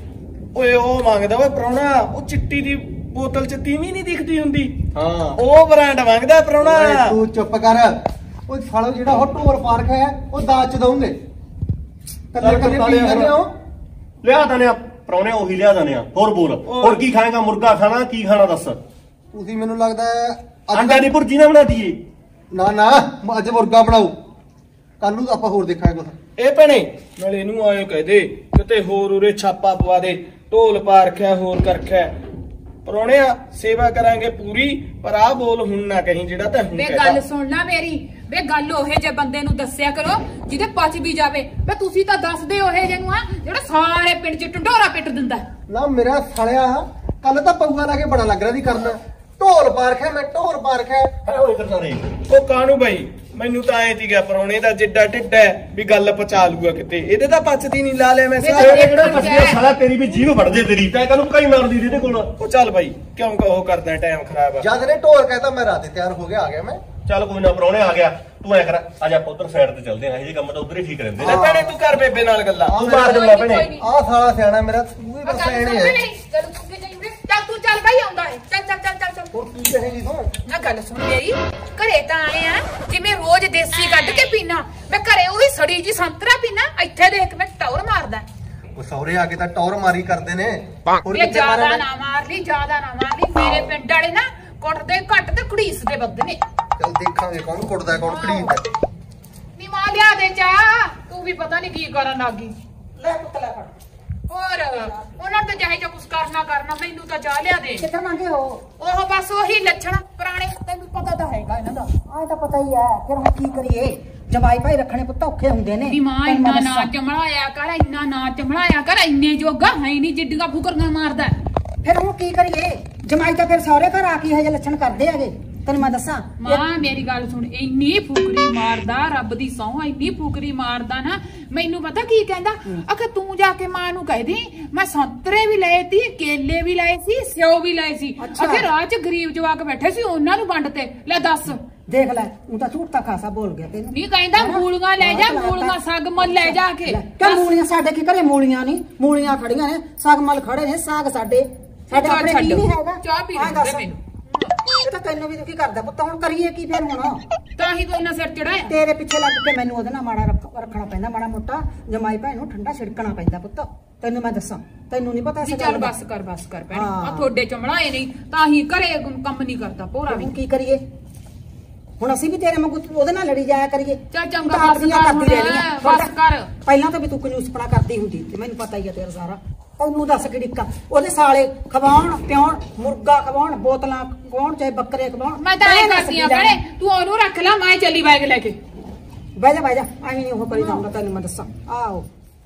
ਓਏ ਉਹ ਮੰਗਦਾ ਓਏ ਪ੍ਰਾਹੁਣਾ ਉਹ ਚਿੱਟੀ ਦੀ ਬੋਤਲ ਚ ਤੀਵੀਂ ਨਹੀਂ ਦਿਖਦੀ ਹੁੰਦੀ ਹਾਂ ਉਹ ਬ੍ਰਾਂਡ ਮੰਗਦਾ ਓਏ ਪ੍ਰਾਹੁਣਾ। ਤੂੰ ਚੁੱਪ ਕਰ। ਉਹ ਸਾਲੋ ਜਿਹੜਾ ਉਹ ਢੋਰ ਪਾਰਕ ਹੈ ਉਹ ਦਾਜ ਚ ਦਊਂਗੇ ਕੱਲੇ ਕੱਲੇ ਪੀ ਜਾਂਦੇ ਹੋ। ਲਿਆ ਦਨੇ ਆ ਪਰੌਣੇ ਉਹੀ ਲਿਆ ਦਨੇ ਆ। ਹੋਰ ਬੋਲ ਹੋਰ ਕੀ ਖਾਏਗਾ ਮੁਰਗਾ ਖਾਣਾ ਕੀ ਖਾਣਾ ਦੱਸ। ਤੁਸੀਂ ਮੈਨੂੰ ਲੱਗਦਾ ਹੈ ਅੱਜ ਅੰਡਾ ਦੀ ਭੁਰਜੀ ਨਾ ਬਣਾ ਦਈਏ। ਨਾ ਨਾ ਅੱਜ ਮੁਰਗਾ ਬਣਾਓ ਕੱਲ ਨੂੰ ਆਪਾਂ ਹੋਰ ਦੇਖਾਂਗੇ ਕੁਛ। ਇਹ ਭੈਣੇ ਨਾਲੇ ਇਹਨੂੰ ਆਏ ਕਹਦੇ ਕਿਤੇ ਹੋਰ ਉਰੇ ਛਾਪਾ ਪਵਾ ਦੇ ਢੋਲ ਪਾ ਰੱਖਿਆ ਹੋਰ ਕਰ ਰੱਖਿਆ। ਪ੍ਰਾਹੁਣਿਆ ਸੇਵਾ ਕਰਾਂਗੇ ਪੂਰੀ ਪਰ ਆਹ ਬੋਲ ਹੁਣ ਨਾ ਕਹੀਂ ਜਿਹੜਾ ਤਾਂ ਹੁਣ ਵੇ ਕਹਿਤਾ। ਗੱਲ ਸੁਣ ਲੈ ਮੇਰੀ ਵੇ ਗੱਲ ਉਹੇ ਜੇ ਬੰਦੇ ਨੂੰ ਦੱਸਿਆ ਕਰੋ ਜਿਹਦੇ ਪਚ ਵੀ ਜਾਵੇ ਵੇ ਤੁਸੀਂ ਤਾਂ ਦੱਸਦੇ ਉਹੇ ਜੇ ਨੂੰ ਆ ਜਿਹੜਾ ਸਾਰੇ ਪਿੰਡ 'ਚ ਢੰਡੋਰਾ ਪਿੱਟ ਦਿੰਦਾ। ਨਾ ਮੇਰਾ ਸਾਲਿਆ ਕੱਲ ਤਾਂ ਪਊਆ ਲਾ ਕੇ ਬੜਾ ਲੱਗ ਰਿਹਾ ਸੀ ਕਰਨ ਢੋਲ ਪਾਰਕ ਹੈ ਮੈਂ ਢੋਲ ਪਾਰਕ ਹੈ। ਹੈ ਹੋਏ ਕਰਤਾਰੇ ਉਹ ਕਾਹਨੂੰ ਬਾਈ ਮੈਨੂੰ ਤਾਂ ਐ ਸੀਗਾ ਪ੍ਰਾਹੁਣੇ ਦਾ ਜਿੱਡਾ ਢਿੱਡ ਹੈ ਵੀ ਗੱਲ ਪਚਾ ਲੂਗਾ ਕਿਤੇ ਇਹਦੇ ਤਾਂ ਪਚਦੀ ਨਹੀਂ ਲਾ ਲਿਆ ਮੈਂ ਇਹ ਸਾਰਾ। ਤਾਂ ਇਹ ਕਿਹੜਾ ਫਸਿਆ ਸਾਲਾ ਤੇਰੀ ਵੀ ਜੀਭ ਫੜ ਜੇ ਤੇਰੀ ਤੈਂ ਕਾਹਨੂੰ ਕਈ ਮਾਰਦੀ ਇਹਦੇ ਕੋਲ। ਉਹ ਚੱਲ ਬਾਈ ਕਿਉਂ ਕਹੋ ਕਰਦਾ ਟਾਈਮ ਖਰਾਬ ਆ। ਜਦ ਨੇ ਢੋਲ ਕਹਿਤਾ ਮੈਂ ਰਾਤੇ ਤਿਆਰ ਹੋ ਗਿਆ ਆ ਗਿਆ ਮੈਂ। ਚੱਲ ਕੋਈ ਨਾ ਪਰੌਣੇ ਆ ਗਿਆ ਤੂੰ ਐ ਕਰ ਅੱਜ ਆਪਾਂ ਉਧਰ ਸਾਈਡ ਤੇ ਚੱਲਦੇ ਆਂ ਇਹ ਜੇ ਕੰਮ ਤਾਂ ਉਧਰ ਹੀ ਠੀਕ ਰਹਿੰਦੇ ਲੈ ਨੇ। ਭੈਣੇ ਤੂੰ ਕਰ ਬੇਬੇ ਨਾਲ ਗੱਲਾਂ। ਆਹ ਤੂੰ ਮੇਰਾ- ਮਾਰ ਜੰਮਾ ਭੈਣੇ। ਆਹ ਸਾਲਾ ਸਿਆਣਾ ਮੇਰਾ ਤੂੰ ਵੀ ਆ ਬਸ ਗੱਲ ਐਣੇ ਸੁਣ ਹੈ। ਮੇਰੀ ਜਦੋਂ ਤੂੰ ਕਿ ਜਾਈਂ ਚੱਲ ਤੂੰ ਚੱਲ ਬਾਈ ਆਉਂਦਾ ਹੈ ਚੱਲ ਚੱਲ ਚੱਲ ਚੱਲ ਚੱਲ ਹੋਰ ਕੀ ਕਹੇਗੀ ਤੂੰ। ਨਾ ਗੱਲ ਸੁਣ ਮੇਰੀ ਘਰੇ ਤਾਂ ਆਏ ਆ ਜਿਵੇਂ ਰੋਜ਼ ਦੇਸੀ ਕੱਢ ਕੇ ਪੀਣਾ ਮੈਂ ਘਰੇ ਉਹੀ ਸੜੀ ਜੀ ਸੰਤਰਾ ਪੀਣਾ ਇੱਥੇ ਦੇਖ ਮੈਂ ਟੌਰ ਮਾਰਦਾ। ਉਹ ਸੌਰੇ ਆ ਕੇ ਤਾਂ ਟੌਰ ਮਾਰੀ ਕਰਦੇ ਨੇ ਹੋਰ ਇਹ ਕਿੱਥੇ ਜਿਆਦਾ ਮਾਰਨਾ? ਨਾ ਮਾਰ ਲਈ ਜਿਆਦਾ ਨਾ ਮਾਰ ਲਈ ਮੇਰੇ ਪਿੰਡ ਵਾਲੇ ਨਾ ਕੁੱਟਦੇ ਘੱਟ ਤੇ ਘੜੀਸਦੇ ਵੱਧ ਨੇ। ਚੱਲ ਦੇਖਾਂਗੇ ਕੌਣ ਕੁੱਟਦਾ ਕੌਣ ਘੜੀਦਾ। ਨੀ ਮਾਂ ਲਿਆ ਦੇ ਚਾਹ ਤੂੰ ਵੀ ਪਤਾ ਨਹੀਂ ਕੀ ਕਰਨ ਲੱਗੀ। ਲੈ ਪੁੱਤ ਲੈ ਫੜ ਹੋਰ ਉਹਨਾਂ ਤੇ ਚਾਹੇ ਜੋ ਕੁਛ ਕਰਨਾ ਕਰਨਾ ਮੈਨੂੰ ਤਾਂ ਚਾਹ ਲਿਆ ਦੇ ਕਿੱਥੇ ਮੰਗੇ ਹੋ ਉਹ ਬਸ ਉਹੀ ਲੱਛਣ ਪੁਰਾਣੇ ਤੈਨੂੰ ਪਤਾ ਤਾਂ ਹੈਗਾ ਇਹਨਾਂ ਦਾ ਆਹ ਤਾਂ ਪਤਾ ਹੀ ਹੈ ਫਿਰ ਹੁਣ ਕੀ ਕਰੀਏ ਜਵਾਈ ਭਾਈ ਰੱਖਣੇ ਪੁੱਤ ਔਖੇ ਹੁੰਦੇ ਨੇ ਵੀ ਮਾਂ ਇੰਨਾ ਨਾ ਚਮੜਾਇਆ ਕਰ ਇੰਨਾ ਨਾ ਚਮੜਾਇਆ ਕਰ ਇੰਨੇ ਜੋਗਾ ਹੈ ਨਹੀਂ ਜਿੱਡੀਆਂ ਫੁਕਰੀਆਂ ਮਾਰਦਾ ਫਿਰ ਹੁਣ ਕੀ ਕਰੀਏ ਜਮਾਈ ਤਾਂ ਫਿਰ ਸਹੁਰੇ ਘਰ ਆ ਕੇ ਹਜੇ ਲੱਛਣ ਕਰਦੇ ਹੈਗੇ ਤੈਨੂੰ ਮੈਂ ਦੱਸਾਂ ਮਾਂ ਮੇਰੀ ਗੱਲ ਸੁਣ ਇੰਨੀ ਫੁਕਰੀ ਮਾਰਦਾ ਰੱਬ ਦੀ ਸਹੁੰ ਇੰਨੀ ਫੁਕਰੀ ਮਾਰਦਾ ਨਾ ਮੈਨੂੰ ਪਤਾ ਕੀ ਕਹਿੰਦਾ ਆਖੇ ਤੂੰ ਜਾ ਕੇ ਮਾਂ ਨੂੰ ਕਹਿ ਦੇ ਮੈਂ ਸੰਤਰੇ ਵੀ ਲਏ ਸੀ ਕੇਲੇ ਵੀ ਲਏ ਸੀ ਸਿਓ ਵੀ ਲਏ ਸੀ ਆਖੇ ਰਾਹ 'ਚ ਗਰੀਬ ਜਵਾਕ ਬੈਠੇ ਸੀ ਉਹਨਾਂ ਨੂੰ ਵੰਡ ਤੇ ਲੈ ਦੱਸ ਦੇਖ ਲੈ ਉਹ ਤਾਂ ਝੂਠ ਤਾਂ ਖਾਸਾ ਬੋਲ ਗਿਆ ਤੈਨੂੰ ਨਹੀਂ ਕਹਿੰਦਾ ਮੂਲੀਆਂ ਲੈ ਜਾ ਮੂਲੀਆਂ ਸੱਗ ਮੱਲ ਲੈ ਜਾ ਕੇ ਕਿ ਮੂਲੀਆਂ ਸਾਡੇ ਕੀ ਘਰੇ ਮੂਲੀਆਂ ਨਹੀਂ ਮੂਲੀਆਂ ਖੜੀਆਂ ਨੇ ਸਾਗ ਮੱਲ ਖੜੇ ਨੇ ਸਾਗ ਸਾਡੇ ਸਾਡੇ ਆਪਣੇ ਕੀ ਨਹੀਂ ਹੈਗਾ ਚਾਹ ਪੀ ਲੈ ਮੈਨੂੰ ਇਹ ਤਾਂ ਤੈਨੂੰ ਵੀ ਦੁਖੀ ਕਰਦਾ ਪੁੱਤ ਹੁਣ ਕਰੀਏ ਕੀ ਫਿਰ ਹੁਣ ਤਾਂ ਹੀ ਤੂੰ ਇੰਨਾ ਸਿਰ ਚੜਾਇਆ ਤੇਰੇ ਪਿੱਛੇ ਲੱਗ ਕੇ ਮੈਨੂੰ ਉਹਦੇ ਨਾਲ ਮਾੜਾ ਰੱਖਣਾ ਪੈਂਦਾ ਮਾੜਾ ਮੋਟਾ ਜਮਾਈ ਭੈਣ ਨੂੰ ਠੰਡਾ ਛਿੜਕਣਾ ਪੈਂਦਾ ਪੁੱਤ ਤੈਨੂੰ ਮੈਂ ਦੱਸਾਂ ਤੈਨੂੰ ਨਹੀਂ ਪਤਾ ਚੱਲ ਬਸ ਕਰ ਬਸ ਕਰ ਭੈਣ ਆ ਤੁਹਾਡੇ ਚਮੜਾਏ ਨਹੀਂ ਤਾਂ ਹੀ ਘਰੇ ਕੰਮ ਨਹੀਂ ਕਰਦਾ ਪੂਰਾ ਵੀ ਕੀ ਕਰੀਏ ਹੁਣ ਅਸੀਂ ਵੀ ਤੇਰੇ ਵਾਂਗੂ ਉਹਦੇ ਨਾਲ ਲੜੀ ਜਾਇਆ ਕਰੀਏ ਚੱਲ ਚੰਗਾ ਬਸ ਕਰ ਬਸ ਕਰ ਪਹਿਲਾਂ ਤਾਂ ਵੀ ਤੂੰ ਕੰਜੂਸਪਣਾ ਕਰਦੀ ਹੁੰਦੀ ਤੇ ਮੈਨੂੰ ਪਤਾ ਹੀ ਆ ਤੇਰਾ ਸਾਰਾ ਤੈਨੂੰ ਦੱਸ ਕਿ ਡਿੱਕਾ ਉਹਦੇ ਸਾਲੇ ਖਵਾਉਣ ਪਿਉਣ ਮੁਰਗਾ ਖਵਾਉਣ ਬੋਤਲਾਂ ਖਵਾਉਣ ਚਾਹੇ ਬੱਕਰੇ ਖਵਾਉਣ ਮੈਂ ਤਾਂ ਐ ਕਰਦੀ ਆ ਭੈਣੇ ਤੂੰ ਉਹਨੂੰ ਰੱਖ ਲੈ ਮੈਂ ਚੱਲੀ ਬੈਗ ਲੈ ਕੇ ਬਹਿ ਜਾ ਬਹਿ ਜਾ ਐਵੇਂ ਨਹੀਂ ਉਹ ਕਰੀ ਜਾਊਂਗਾ ਤੈਨੂੰ ਮੈਂ ਦੱਸਾਂ ਆਓ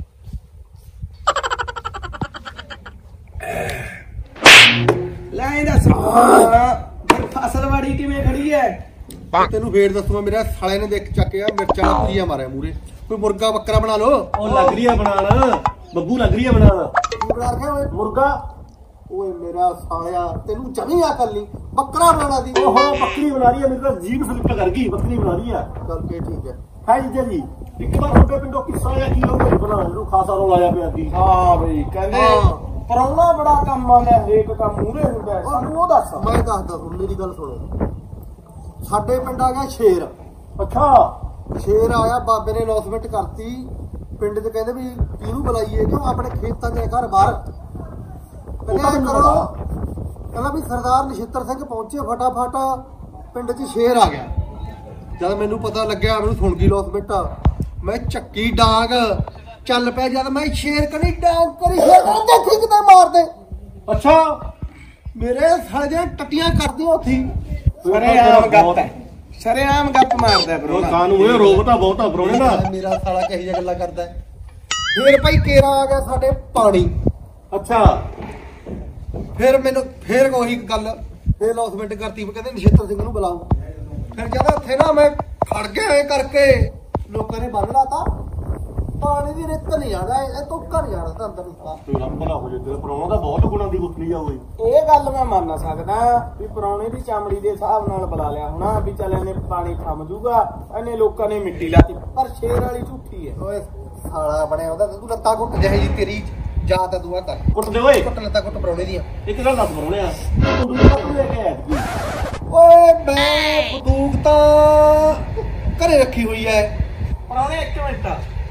ਲੈ ਦੱਸ ਫਸਲਵਾੜੀ ਕਿਵੇਂ ਖੜੀ ਐ ਤੈਨੂੰ ਫੇਰ ਦੱਸੂਗਾ ਮੇਰੇ ਸਾਲੇ ਨੇ ਦੇਖ ਚੱਕਿਆ ਮਿਰਚਾਂ ਦਾ ਭੁਜੀਆ ਮਾਰਿਆ ਮੂਰੇ ਕੋਈ ਮੁਰਗਾ ਬੱਕਰਾ ਬਣਾ ਲੋ ਉਹ ਲੱਗ ਰਹੀ ਆ ਬਣਾਣ ਬੱਬੂ ਲੱਗ ਰਹੀ ਆ ਬਣਾਣ ਬਣਾ ਕੇ ਓਏ ਮੁਰਗਾ ਓਏ ਮੇਰਾ ਸਾਲਿਆ ਤੈਨੂੰ ਜਮੀ ਅਕਲ ਨਹੀਂ ਬੱਕਰਾ ਬਣਾਉਣਾ ਦੀ ਓਹੋ ਬੱਕਰੀ ਬਣਾ ਰਹੀ ਆ ਮੇਰੀ ਤਾਂ ਜੀਭ ਸਲਿੱਪ ਕਰ ਗਈ ਬੱਕਰੀ ਬਣਾ ਰਹੀ ਆ ਕਰਕੇ ਠੀਕ ਹੈ ਹੈ ਜੀ ਜੀ ਇੱਕ ਵਾਰ ਤੁਹਾਡੇ ਪਿੰਡੋਂ ਕਿੱਸਾ ਆਇਆ ਕੀ ਹੋ ਗਿਆ ਬਣਾ ਇਹਨੂੰ ਖਾਸਾ ਰੋਲ ਆਇਆ ਪਿਆ ਸੀ ਹਾਂ ਬਈ ਕਹਿੰਦੇ ਪਰੌਣਾ ਬੜਾ ਕੰਮ ਆਉਂਦਾ ਹਰੇਕ ਕੰਮ ਮੂਹਰੇ ਹੁੰਦਾ ਸਾਨੂੰ ਉਹ ਦੱਸ ਮੈਂ ਦੱਸਦਾ ਤੁਹਾਨੂੰ ਮੇਰੀ ਗੱਲ ਸੁਣੋ ਸਾਡੇ ਪਿੰਡ ਆ ਗਿਆ ਸ਼ੇਰ ਅੱਛਾ ਸ਼ੇਰ ਆਇਆ ਬਾਬੇ ਨੇ ਅਨਾਉਂਸਮੈਂਟ ਕਰਤੀ ਪਿੰਡ 'ਚ ਕਹਿੰਦੇ ਵੀ ਕਿਹਨੂੰ ਬੁਲਾਈਏ ਕਿਉਂ ਆਪਣੇ ਖੇਤਾਂ ਦੇ ਘਰ ਬਾਹਰ ਕਹਿੰਦੇ ਕਰੋ ਕਹਿੰਦਾ ਵੀ ਸਰਦਾਰ ਨਛੱਤਰ ਸਿੰਘ ਪਹੁੰਚੇ ਫਟਾਫਟ ਪਿੰਡ 'ਚ ਸ਼ੇਰ ਆ ਗਿਆ ਜਦ ਮੈਨੂੰ ਪਤਾ ਲੱਗਿਆ ਮੈਨੂੰ ਸੁਣ ਗਈ ਅਨਾਉਂਸਮੈਂਟ ਮੈਂ ਚੱਕੀ ਡਾਂਗ ਚੱਲ ਪਿਆ ਜਦ ਮੈਂ ਸ਼ੇਰ ਕਰੀ ਡਾਂਗ ਕਰੀ ਸ਼ੇਰ ਦੇਖੀ ਕਿਤੇ ਮਾਰਦੇ ਅੱਛਾ ਮੇਰੇ ਸਾਲੇ ਦੀਆਂ ਟੱਟੀਆਂ ਕਰਦੀਆਂ ਉੱਥੇ ਸ਼ਰੇਆਮ ਗੱਪ ਹੈ ਸ਼ਰੇਆਮ ਗੱਪ ਮਾਰਦਾ ਉਹ ਪਰੌਣਾ ਕਾਨੂੰ ਇਹ ਰੋਗ ਤਾਂ ਬਹੁਤਾ ਪਰੋਣੇ ਦਾ ਮੇਰਾ ਸਾਲਾ ਕਹੀ ਜਿਹੀਆਂ ਗੱਲਾਂ ਕਰਦਾ ਫੇਰ ਭਾਈ ਕੇਰਾ ਆ ਗਿਆ ਸਾਡੇ ਪਾਣੀ ਅੱਛਾ ਫਿਰ ਮੈਨੂੰ ਫਿਰ ਉਹੀ ਗੱਲ ਫੇਰ ਅਨਾਉਂਸਮੈਂਟ ਕਰਤੀ ਕਹਿੰਦੇ ਨਛੱਤਰ ਸਿੰਘ ਨੂੰ ਬੁਲਾਓ ਫਿਰ ਜਦ ਉੱਥੇ ਨਾ ਮੈਂ ਖੜ ਗਿਆ ਐ ਕਰਕੇ ਲੋਕਾਂ ਨੇ ਬੰਨ ਲਾਤਾ ਪਾਣੀ ਦੀ ਰਿੱਤ ਨਹੀਂ ਆਦਾ ਇਹ ਤੋਂ ਘਰ ਜਾਣਾ ਤਾਂ ਅੰਦਰ ਨੂੰ ਤੇਰਾ ਭਲਾ ਹੋ ਜੇ ਤੇਰਾ ਪਰੋਣਾ ਤਾਂ ਬਹੁਤ ਗੁਣਾਂ ਦੀ ਗੁੱਥਲੀ ਆ ਹੋਈ ਇਹ ਗੱਲ ਮੈਂ ਮੰਨ ਸਕਦਾ ਵੀ ਪਰੌਣੇ ਦੀ ਚਮੜੀ ਦੇ ਹਿਸਾਬ ਨਾਲ ਬੁਲਾ ਲਿਆ ਹੋਣਾ ਵੀ ਚੱਲ ਇਹਨੇ ਪਾਣੀ ਥੰਮ ਜੂਗਾ ਇਹਨੇ ਲੋਕਾਂ ਨੇ ਮਿੱਟੀ ਲਾਤੀ ਪਰ ਸ਼ੇਰ ਵਾਲੀ ਝੂਠੀ ਹੈ ਓਏ ਸਾਲਾ ਬਣਿਆ ਉਹਦਾ ਤੂੰ ਲੱਤਾਂ ਘੁੱਟ ਜਾਏ ਜੀ ਤੇਰੀ ਜਾਂ ਤਾਂ ਤੂੰ ਆ ਕਰ ਕੁੱਟ ਦੇ ਓਏ ਘੁੱਟ ਲੱਤਾਂ ਘੁੱਟ ਪਰੌਣੇ ਦੀਆਂ ਇੱਕ ਗੱਲ ਦੱਸ ਪਰੋਣੇ ਆ ਤੂੰ ਦੂਜਾ ਕੱਪ ਲੈ ਕੇ ਆਇਆ ਓਏ ਮੈਂ ਬੰਦੂਕ ਤਾਂ ਘਰੇ ਰੱਖੀ ਹੋਈ ਐ ਪਰੌਣੇ ਇੱਕ ਮਿੰਟ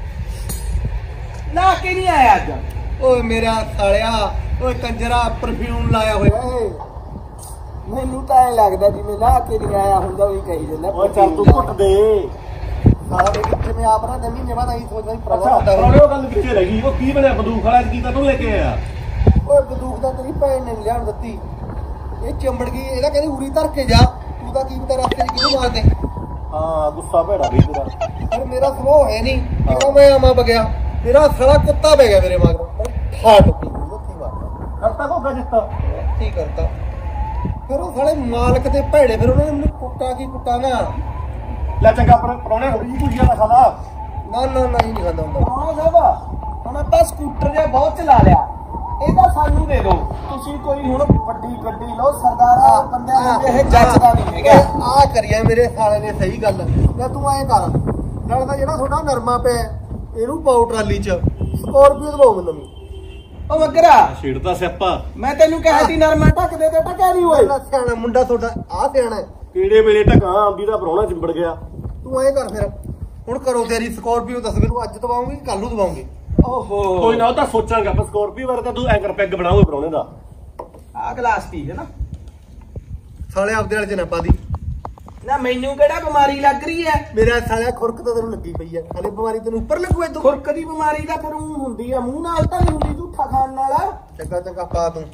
ਲਾ ਕੇ ਨਹੀਂ ਆਇਆ ਅੱਜ ਓਏ ਮੇਰਾ ਸਾਲਿਆ ਓਏ ਕੰਜਰਾ ਪਰਫਿਊਮ ਲਾਇਆ ਹੋਇਆ ਏ ਮੈਨੂੰ ਤਾਂ ਐ ਲੱਗਦਾ ਜਿਵੇਂ ਲਾ ਕੇ ਨਹੀਂ ਆਇਆ ਹੁੰਦਾ ਵੀ ਕਹੀ ਜਾਂਦਾ ਓਏ ਚੱਲ ਤੂੰ ਘੁੱਟ ਦੇ ਸਾਲਾ ਦੇ ਕਿੱਥੇ ਮੈਂ ਆਪ ਨਾ ਨਵੀਂ ਜਮਾ ਦਾ ਹੀ ਸੋਚਦਾ ਸੀ ਅੱਛਾ ਪ੍ਰਭਾਵ ਹੁੰਦਾ ਪਰੋਣੇ ਉਹ ਗੱਲ ਕਿੱਥੇ ਰਹਿ ਗਈ ਉਹ ਕੀ ਬਣਿਆ ਬੰਦੂਕ ਵਾਲਾ ਕੀ ਤੈਨੂੰ ਲੈ ਕੇ ਆਇਆ ਓਏ ਬੰਦੂਕ ਤਾਂ ਤੇਰੀ ਭੈਣ ਨੇ ਨੀ ਲਿਆਉਣ ਦਿੱਤੀ ਇਹ ਚੰਬੜ ਗਈ ਇਹਦਾ ਕਹਿੰਦੀ ਉਰੀ ਧਰ ਕੇ ਜਾ ਤੂੰ ਤਾਂ ਕੀ ਪਤਾ ਰਸਤੇ 'ਚ ਕਿਹਨੂੰ ਮਾਰ ਦੇ ਹਾਂ ਗੁੱਸਾ ਭੈੜਾ ਵੀ ਤੇਰਾ ਪਰ ਮੇਰਾ ਸੁਭਾਅ ਹੈ ਨਹੀਂ ਕਿਉਂ ਮੈਂ ਆਵਾਂ ਬਗਿਆ ਮੇਰਾ ਸਾਲਾ ਕੁੱਤਾ ਪੈ ਗਿਆ ਮੇਰੇ ਮਗਰ ਠਾ ਟੁੱਟੀ ਉੱਥੇ ਮਾਰਦਾ ਕਰਤਾ ਕੋ ਗਜਤਾ ਕੀ ਕਰਤਾ ਫਿਰ ਉਹ ਸਾਲੇ ਮਾਲਕ ਦੇ ਭੈੜੇ ਫਿਰ ਉਹਨਾਂ ਨੇ ਮੈਨੂੰ ਕੁੱਟਾ ਕੀ ਕੁੱਟਾ ਨਾ ਲੈ ਚੰਗਾ ਪਰ ਪਰੋਣੇ ਹੋਈ ਜੀ ਕੁਝ ਨਾ ਖਾਦਾ ਨਾ ਨਾ ਨਾ ਹੀ ਨਹੀਂ ਖਾਂਦਾ ਹੁੰਦਾ ਪਰੌਣੇ ਸਾਹਿਬ ਹੁਣ ਆਪਾਂ ਸਕੂਟਰ ਜਿਹਾ ਬਹੁਤ ਚਲਾ ਲਿਆ ਇਹਦਾ ਸਾਨੂੰ ਦੇ ਦਿਓ ਤੁਸੀਂ ਕੋਈ ਹੁਣ ਵੱਡੀ ਗੱਡੀ ਲਓ ਸਰਦਾਰਾ ਬੰਦਿਆਂ ਨੂੰ ਇਹ ਜੱਜਦਾ ਨਹੀਂ ਹੈਗਾ ਆ ਕਰਿਆ ਮੇਰੇ ਸਾਲੇ ਨੇ ਸਹੀ ਗੱਲ ਲੈ ਤੂੰ ਐਂ ਕਰ ਨਾਲ ਤਾਂ ਜਿਹੜਾ ਤੁਹਾਡਾ ਨਰਮਾ ਪਿਆ ਇਹਨੂੰ ਪਾਉ ਟਰਾਲੀ 'ਚ ਸਕੋਰਪੀਓ ਦਵਾਓ ਮੈਨੂੰ ਉਹ ਮਗਰਾ ਛੇੜਦਾ ਸਿਆਪਾ ਮੈਂ ਤੈਨੂੰ ਕਿਹਾ ਸੀ ਨਰਮਾ ਢੱਕ ਦੇ ਤੇ ਟਕਾ ਨਹੀਂ ਹੋਏ ਪਹਿਲਾਂ ਸਿਆਣਾ ਮੁੰਡਾ ਤੁਹਾਡਾ ਆ ਸਿਆਣਾ ਹੈ। ਕਿਹੜੇ ਵੇਲੇ ਢਕਾਂ ਅੰਬੀ ਦਾ ਪਰੋਣਾ ਚਿੰਬੜ ਗਿਆ ਤੂੰ ਐਂ ਕਰ ਫਿਰ ਹੁਣ ਕਰੋ ਤੇਰੀ ਸਕੋਰਪੀਓ ਦੱਸ ਮੈਨੂੰ ਅੱਜ ਦਵਾਉਂਗੀ ਕੱਲ ਨੂੰ ਦਵਾਉਂਗੀ ਓਹੋ ਕੋਈ ਨਾ ਉਹ ਤਾਂ ਸੋਚਾਂਗੇ ਆਪਾਂ ਸਕੋਰਪੀਓ ਬਾਰੇ ਤਾਂ ਤੂੰ ਐਂਕਰ ਪੈਗ ਬਣਾਓਗੇ ਪਰੋਣੇ ਦਾ ਆ ਗਲਾਸ ਠੀਕ ਹੈ ਨਾ ਸਾਲੇ ਆਪਦੇ ਵਾਲੇ 'ਚ ਨਾ ਪਾ ਦੀ ਨਾ ਨਾ ਮੈਨੂੰ ਕਿਹੜਾ ਬਿਮਾਰੀ ਲੱਗ ਰਹੀ ਹੈ? ਮੇਰਾ ਸਾਲਿਆ ਖੁਰਕ ਤਾਂ ਤੈਨੂੰ ਲੱਗੀ ਪਈ ਐ, ਹਲੇ ਬਿਮਾਰੀ ਤੈਨੂੰ ਉੱਪਰ ਲੱਗੂ ਇਦੋਂ। ਖੁਰਕ ਦੀ ਬਿਮਾਰੀ ਤਾਂ ਫਿਰ ਊਂ ਹੁੰਦੀ ਆ, ਮੂੰਹ ਨਾਲ ਤਾਂ ਨਹੀਂ ਹੁੰਦੀ ਝੂਠਾ ਖਾਣ ਨਾਲ। ਚੰਗਾ ਚੰਗਾ ਪਾ ਤੂੰ।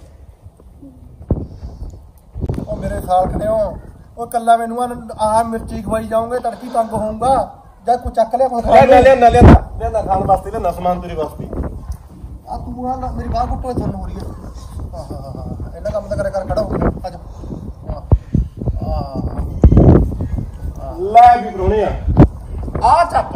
ਉਹ ਮੇਰੇ ਸਾਲ ਖੜਿਓ, ਉਹ ਕੱਲਾ ਮੈਨੂੰ ਆਹ ਮਿਰਚੀ ਖਵਾਈ ਜਾਉਂਗੇ, ਤੜਕੀ ਤੰਗ ਹੋਊਗਾ। ਜਾਂ ਕੋਈ ਚੱਕ ਲਿਆ ਕੁਝ ਲੈ ਲੈ ਲਿਆ ਲਿਆ ਲਿਆ ਖਾਣ ਵਾਸਤੇ ਲਿਆ ਸਮਾਨ ਤੇਰੇ ਵਾਸਤੇ। ਆ ਤੂੰ ਆ ਮੇਰੀ ਬਾਹ ਕੁੱਟੋ ਤੁਹਾਨੂੰ ਹੋ ਰਹੀ ਹੈ। ਆਹ ਹਾ ਹਾ ਇਹਨਾਂ ਕੰਮ ਤਾਂ ਕਰੇ ਕਰ ਖੜਾ ਹੋ ਗਿਆ ਅੱਜ। ਆਹ ਲੈ ਵੀ ਪਰੋਣੇ ਆ ਆ ਚੱਕ।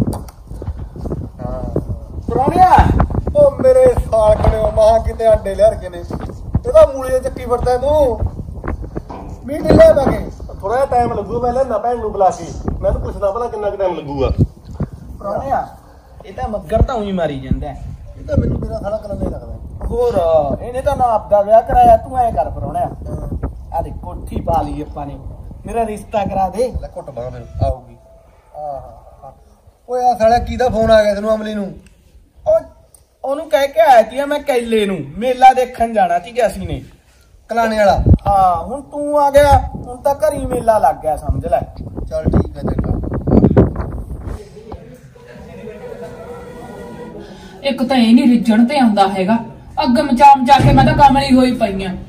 ਹਾਂ ਪਰੌਣਿਆ ਉਹ ਮੇਰੇ ਸਾਲ ਖੜਿਓ, ਮਾਂ ਕਿਤੇ ਆਂਡੇ ਲਿਆ ਕੇ ਨੇ, ਇਹਦਾ ਮੂਲੇ ਚੱਕੀ ਵਰਤਾ ਤੂੰ ਮੀਟ ਲੈ ਬਾਗੇ। ਥੋੜਾ ਜਿਹਾ ਟਾਈਮ ਲੱਗੂ, ਮੈਂ ਲੈਣਾ ਭੈਣ ਨੂੰ ਬੁਲਾ ਕੇ, ਮੈਨੂੰ ਪੁੱਛਦਾ ਭਲਾ ਕਿੰਨਾ ਕੁ ਟਾਈਮ ਲੱਗੂਗਾ। ਪਰੌਣਿਆ ਇਹ ਤਾਂ ਮੱਗਰ ਤਾਂ ਉਹੀ ਮਾਰੀ ਜਾਂਦਾ। ਇਹ ਤਾਂ ਮੈਨੂੰ ਮੇਰਾ ਸਾਲਾ ਕਲੰਨੇ ਲੱਗਦਾ। ਹੋਰ ਇਹਨੇ ਤਾਂ ਨਾ ਆਪਦਾ ਵਿਆਹ ਕਰਾਇਆ, ਤੂੰ ਐ ਕਰ ਪਰੌਣਿਆ ਆ ਦੇ ਕੋਠੀ ਪਾ ਲਈ ਆਪਾਂ ਨੇ, ਮੇਰਾ ਰਿਸ਼ਤਾ ਕਰਾ ਦੇ। ਲੈ ਘੁੱਟ ਬਾਹ ਮੈਨੂੰ ਆਊਗੀ। ਆਹ ਓਏ ਆ ਸਾਲਾ ਕਿਹਦਾ ਫੋਨ ਆ ਗਿਆ ਤੈਨੂੰ ਅਮਲੀ ਨੂੰ? ਉਹ ਉਹਨੂੰ ਕਹਿ ਕੇ ਆਇਆ ਸੀ ਮੈਂ ਕੈਲੇ ਨੂੰ ਮੇਲਾ ਦੇਖਣ ਜਾਣਾ ਸੀਗਾ ਅਸੀਂ ਨੇ, ਕਲਾਣੇ ਵਾਲਾ। ਹਾਂ ਹੁਣ ਤੂੰ ਆ ਗਿਆ, ਹੁਣ ਤਾਂ ਘਰੀ ਮੇਲਾ ਲੱਗ ਗਿਆ ਸਮਝ ਲੈ। ਚੱਲ ਠੀਕ ਹੈ ਚੰਗਾ। ਇੱਕ ਤਾਂ ਇਹ ਨਹੀਂ ਰਿੱਝਣ ਤੇ ਆਉਂਦਾ ਹੈਗਾ, ਅੱਗ ਮਚਾ ਮਚਾ ਕੇ ਮੈਂ ਤਾਂ ਕਮਲੀ ਹੋਈ ਪਈ ਆ।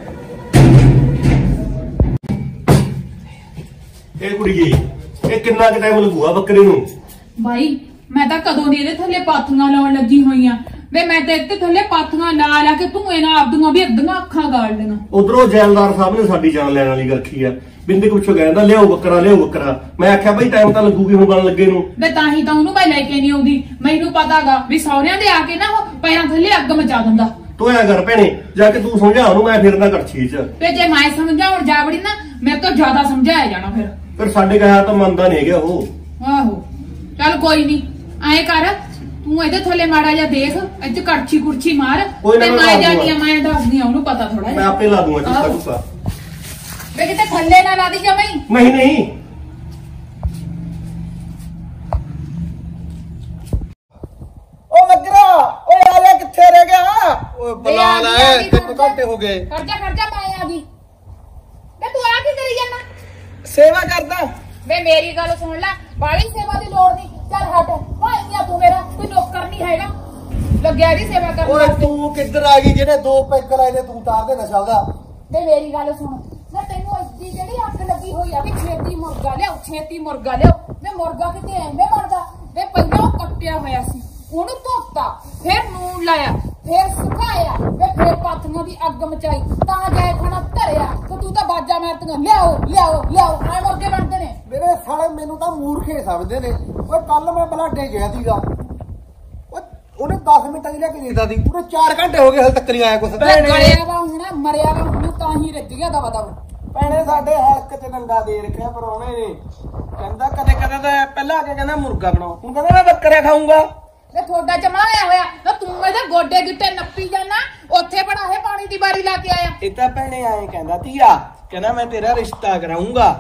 ਇਹ ਕੁੜੀਏ ਇਹ ਕਿੰਨਾ ਕੁ ਟਾਈਮ ਲੱਗੂਗਾ ਬੱਕਰੇ ਨੂੰ? ਬਾਈ ਮੈਂ ਤਾਂ ਕਦੋਂ ਦੀ ਇਹਦੇ ਥੱਲੇ ਪਾਥੀਆਂ ਲਾਉਣ ਲੱਗੀ ਹੋਈਆਂ ਵੇ, ਮੈਂ ਤੇ ਇੱਥੇ ਥੱਲੇ ਪਾਥੀਆਂ ਲਾ ਲਾ ਕੇ ਤੂੰ ਇਹਨਾਂ ਆਪਦੀਆਂ ਵੀ ਅੱਧੀਆਂ ਅੱਖਾਂ ਗਾੜ ਲੈਣਾ। ਉਧਰੋਂ ਜੈਲਦਾਰ ਸਾਹਿਬ ਨੇ ਸਾਡੀ ਜਾਨ ਲੈਣ ਵਾਲੀ ਰੱਖੀ ਆ, ਬਿੰਦੇ ਕੁਛ ਕਹਿੰਦਾ ਲਿਆਓ ਬੱਕਰਾ ਲਿਆਓ ਬੱਕਰਾ। ਮੈਂ ਆਖਿਆ ਬਈ ਟਾਈਮ ਤਾਂ ਲੱਗੂਗੀ ਹੁਣ ਬਣ ਲੱਗੇ ਨੂੰ। ਵੇ ਤਾਂ ਹੀ ਤਾਂ ਉਹਨੂੰ ਮੈਂ ਲੈ ਕੇ ਨਹੀਂ ਆਉਂਦੀ, ਮੈਨੂੰ ਪਤਾਗਾ ਵੀ ਸਹੁਰਿਆਂ ਦੇ ਆ ਕੇ ਨਾ ਉਹ ਪੈਰਾਂ ਥੱਲੇ ਅੱਗ ਮਚਾ ਦਿੰਦਾ। ਤੂੰ ਐ ਕਰ ਭੈਣੇ ਜਾ ਕੇ ਤੂੰ ਸਮਝਾ ਉਹਨੂੰ, ਮੈਂ ਫਿਰਦਾ ਕੜਛੀ ਚ। ਤੇ ਜੇ ਮੈਂ ਸਮਝਾਉਣ ਜਾ ਵੜੀ ਨਾ ਮੇਰੇ ਤੋਂ ਜ਼ਿਆਦਾ ਸਮਝਾਇਆ ਜਾਣਾ ਫਿਰ। ਫਿਰ ਸਾਡੇ ਕਹਾ ਤਾਂ ਮੰਨਦਾ ਨਹੀਂ ਹੈਗਾ ਉਹ। ਆਹੋ ਚੱਲ ਕੋਈ ਨਹੀਂ, ਐਂ ਕਰ ਤੂੰ ਇਹਦੇ ਥੱਲੇ ਮਾੜਾ ਜਿਹਾ ਦੇਖ, ਇੱਥੇ ਕੜਛੀ ਕੁੜਛੀ ਮਾਰ ਤੇ ਮੈਂ ਜਾਣੀ ਆ, ਮੈਂ ਦੱਸਦੀ ਆ ਉਹਨੂੰ ਪਤਾ ਥੋੜਾ ਮੈਂ ਆਪੇ ਲਾ ਦੂੰਗਾ ਚੁੱਕਾ ਚੁੱਕਾ। ਵੇ ਕਿਤੇ ਥੱਲੇ ਨਾ ਲਾ ਦੀ ਜਮਈ। ਨਹੀਂ ਨਹੀਂ ਉਹ ਮੱਗਰਾ ਓਏ ਆ ਜਾ, ਕਿੱਥੇ ਰਹਿ ਗਿਆ? ਓਏ ਬੁਲਾ ਲੈ, ਕਿੰਨੇ ਘੰਟੇ ਹੋ ਗਏ? ਖਰਚਾ ਖਰਚਾ ਮੈਂ ਆ ਗਈ। ਵੇ ਤੂੰ ਆ ਕੀ ਕਰੀ ਜਾਂਦਾ? ਸੇਵਾ ਕਰਦਾ। ਵੇ ਮੇਰੀ ਗੱਲ ਸੁਣ ਲੈ, ਬਾਲੀ ਸੇਵਾ ਦੀ ਲੋੜ ਨਹੀਂ, ਚੱਲ ਹਟ ਭਾਈਆ, ਤੂੰ ਮੇਰਾ ਕੋਈ ਨੌਕਰ ਨਹੀਂ ਹੈਗਾ, ਲੱਗਿਆ ਦੀ ਸੇਵਾ ਕਰਨ ਓਏ ਵਾਸਤੇ। ਤੂੰ ਕਿੱਧਰ ਆ ਗਈ? ਜਿਹਨੇ ਦੋ ਪੈਗ ਲਾਏ ਨੇ ਤੂੰ ਤਾਰ ਦੇ ਨਸ਼ਾ ਉਹਦਾ। ਵੇ ਮੇਰੀ ਗੱਲ ਸੁਣ, ਮੈਂ ਤੈਨੂੰ ਅੱਧੀ ਜਿਹੜੀ ਅੱਗ ਲੱਗੀ ਹੋਈ ਆ ਵੀ ਛੇਤੀ ਮੁਰਗਾ ਲਿਆਓ, ਛੇਤੀ ਮੁਰਗਾ ਲਿਆਓ। ਵੇ ਮੁਰਗਾ ਕਿਤੇ ਐਵੇਂ ਬਣਦਾ? ਵੇ ਪਹਿਲਾਂ ਉਹ ਕੱਟਿਆ ਹੋਇਆ ਸੀ, ਉਹਨੂੰ ਧੋਤਾ, ਫਿਰ ਨੂਣ ਲਾਇਆ, ਫਿਰ ਸੁਕਾਇਆ, ਵੇ ਫਿਰ ਪਾਥੀਆਂ ਦੀ ਅੱਗ ਮਚਾਈ, ਤਾਂ ਜਾਇ ਖਾਣਾ ਧਰਿਆ ਤੇ ਤੂੰ ਤਾਂ ਬਾਜਾ ਮਾਰਤੀਆਂ ਲਿਆਓ ਲਿਆਓ ਲਿਆਓ। ਐ ਮੁਰਗੇ ਬਣਦੇ ਨੇ। ਮੇਰੇ ਸਾਲੇ ਮੈਨੂੰ ਤਾਂ ਮੂਰਖੇ ਸਮਝਦੇ ਨੇ। ਓਏ ਕੱਲ ਮੈਂ ਬਲਾਡੇ ਗਿਆ ਸੀਗਾ, ਓਏ ਉਹਨੇ ਦਸ ਮਿੰਟਾਂ ਦੀ ਲੈ ਕੇ ਦਿੱਤਾ ਸੀ, ਪੂਰੇ ਚਾਰ ਘੰਟੇ ਹੋ ਗਏ ਹਲ ਤੱਕ ਨਹੀਂ ਆਇਆ ਕੁਛ। ਗਲਿਆ ਵਾ ਹੁਣ, ਮਰਿਆ ਵਾ ਹੁਣ, ਤਾਂ ਹੀ ਰੱਜ ਗਿਆ ਦਵਾ ਦਵਾ। ਭੈਣੇ ਸਾਡੇ ਹਲਕ ਚ ਡੰਡਾ ਦੇ ਰੱਖਿਆ ਪਰੌਣੇ ਨੇ, ਕਹਿੰਦਾ ਕਦੇ ਕਦੇ ਤਾਂ ਪਹਿਲਾਂ ਆ ਕੇ ਕਹਿੰਦਾ ਮੁਰਗਾ ਬਣਾਓ, ਹੁਣ ਕਹਿੰਦਾ ਮੈਂ ਬੱਕਰਾ ਖਾਊਂਗਾ। ਵੇ ਤੁਹਾਡਾ ਜਮਾਇਆ ਹੋਇਆ ਨਾ, ਤੂੰ ਇਹਦੇ ਗੋਡੇ ਗਿੱਟੇ ਨੱਪੀ ਜਾਣਾ, ਉੱਥੇ ਬੜਾ ਇਹ ਪਾਣੀ ਦੀ ਬਾਰੀ ਲਾ ਕੇ ਆਇਆ। ਇਹ ਤਾਂ ਭੈਣੇ ਆਏ ਕਹਿੰਦਾ ਧੀਆ, ਕਹਿੰਦਾ ਮੈਂ ਤੇਰਾ ਰਿਸ਼ਤਾ ਕਰਾਉਂਗਾ।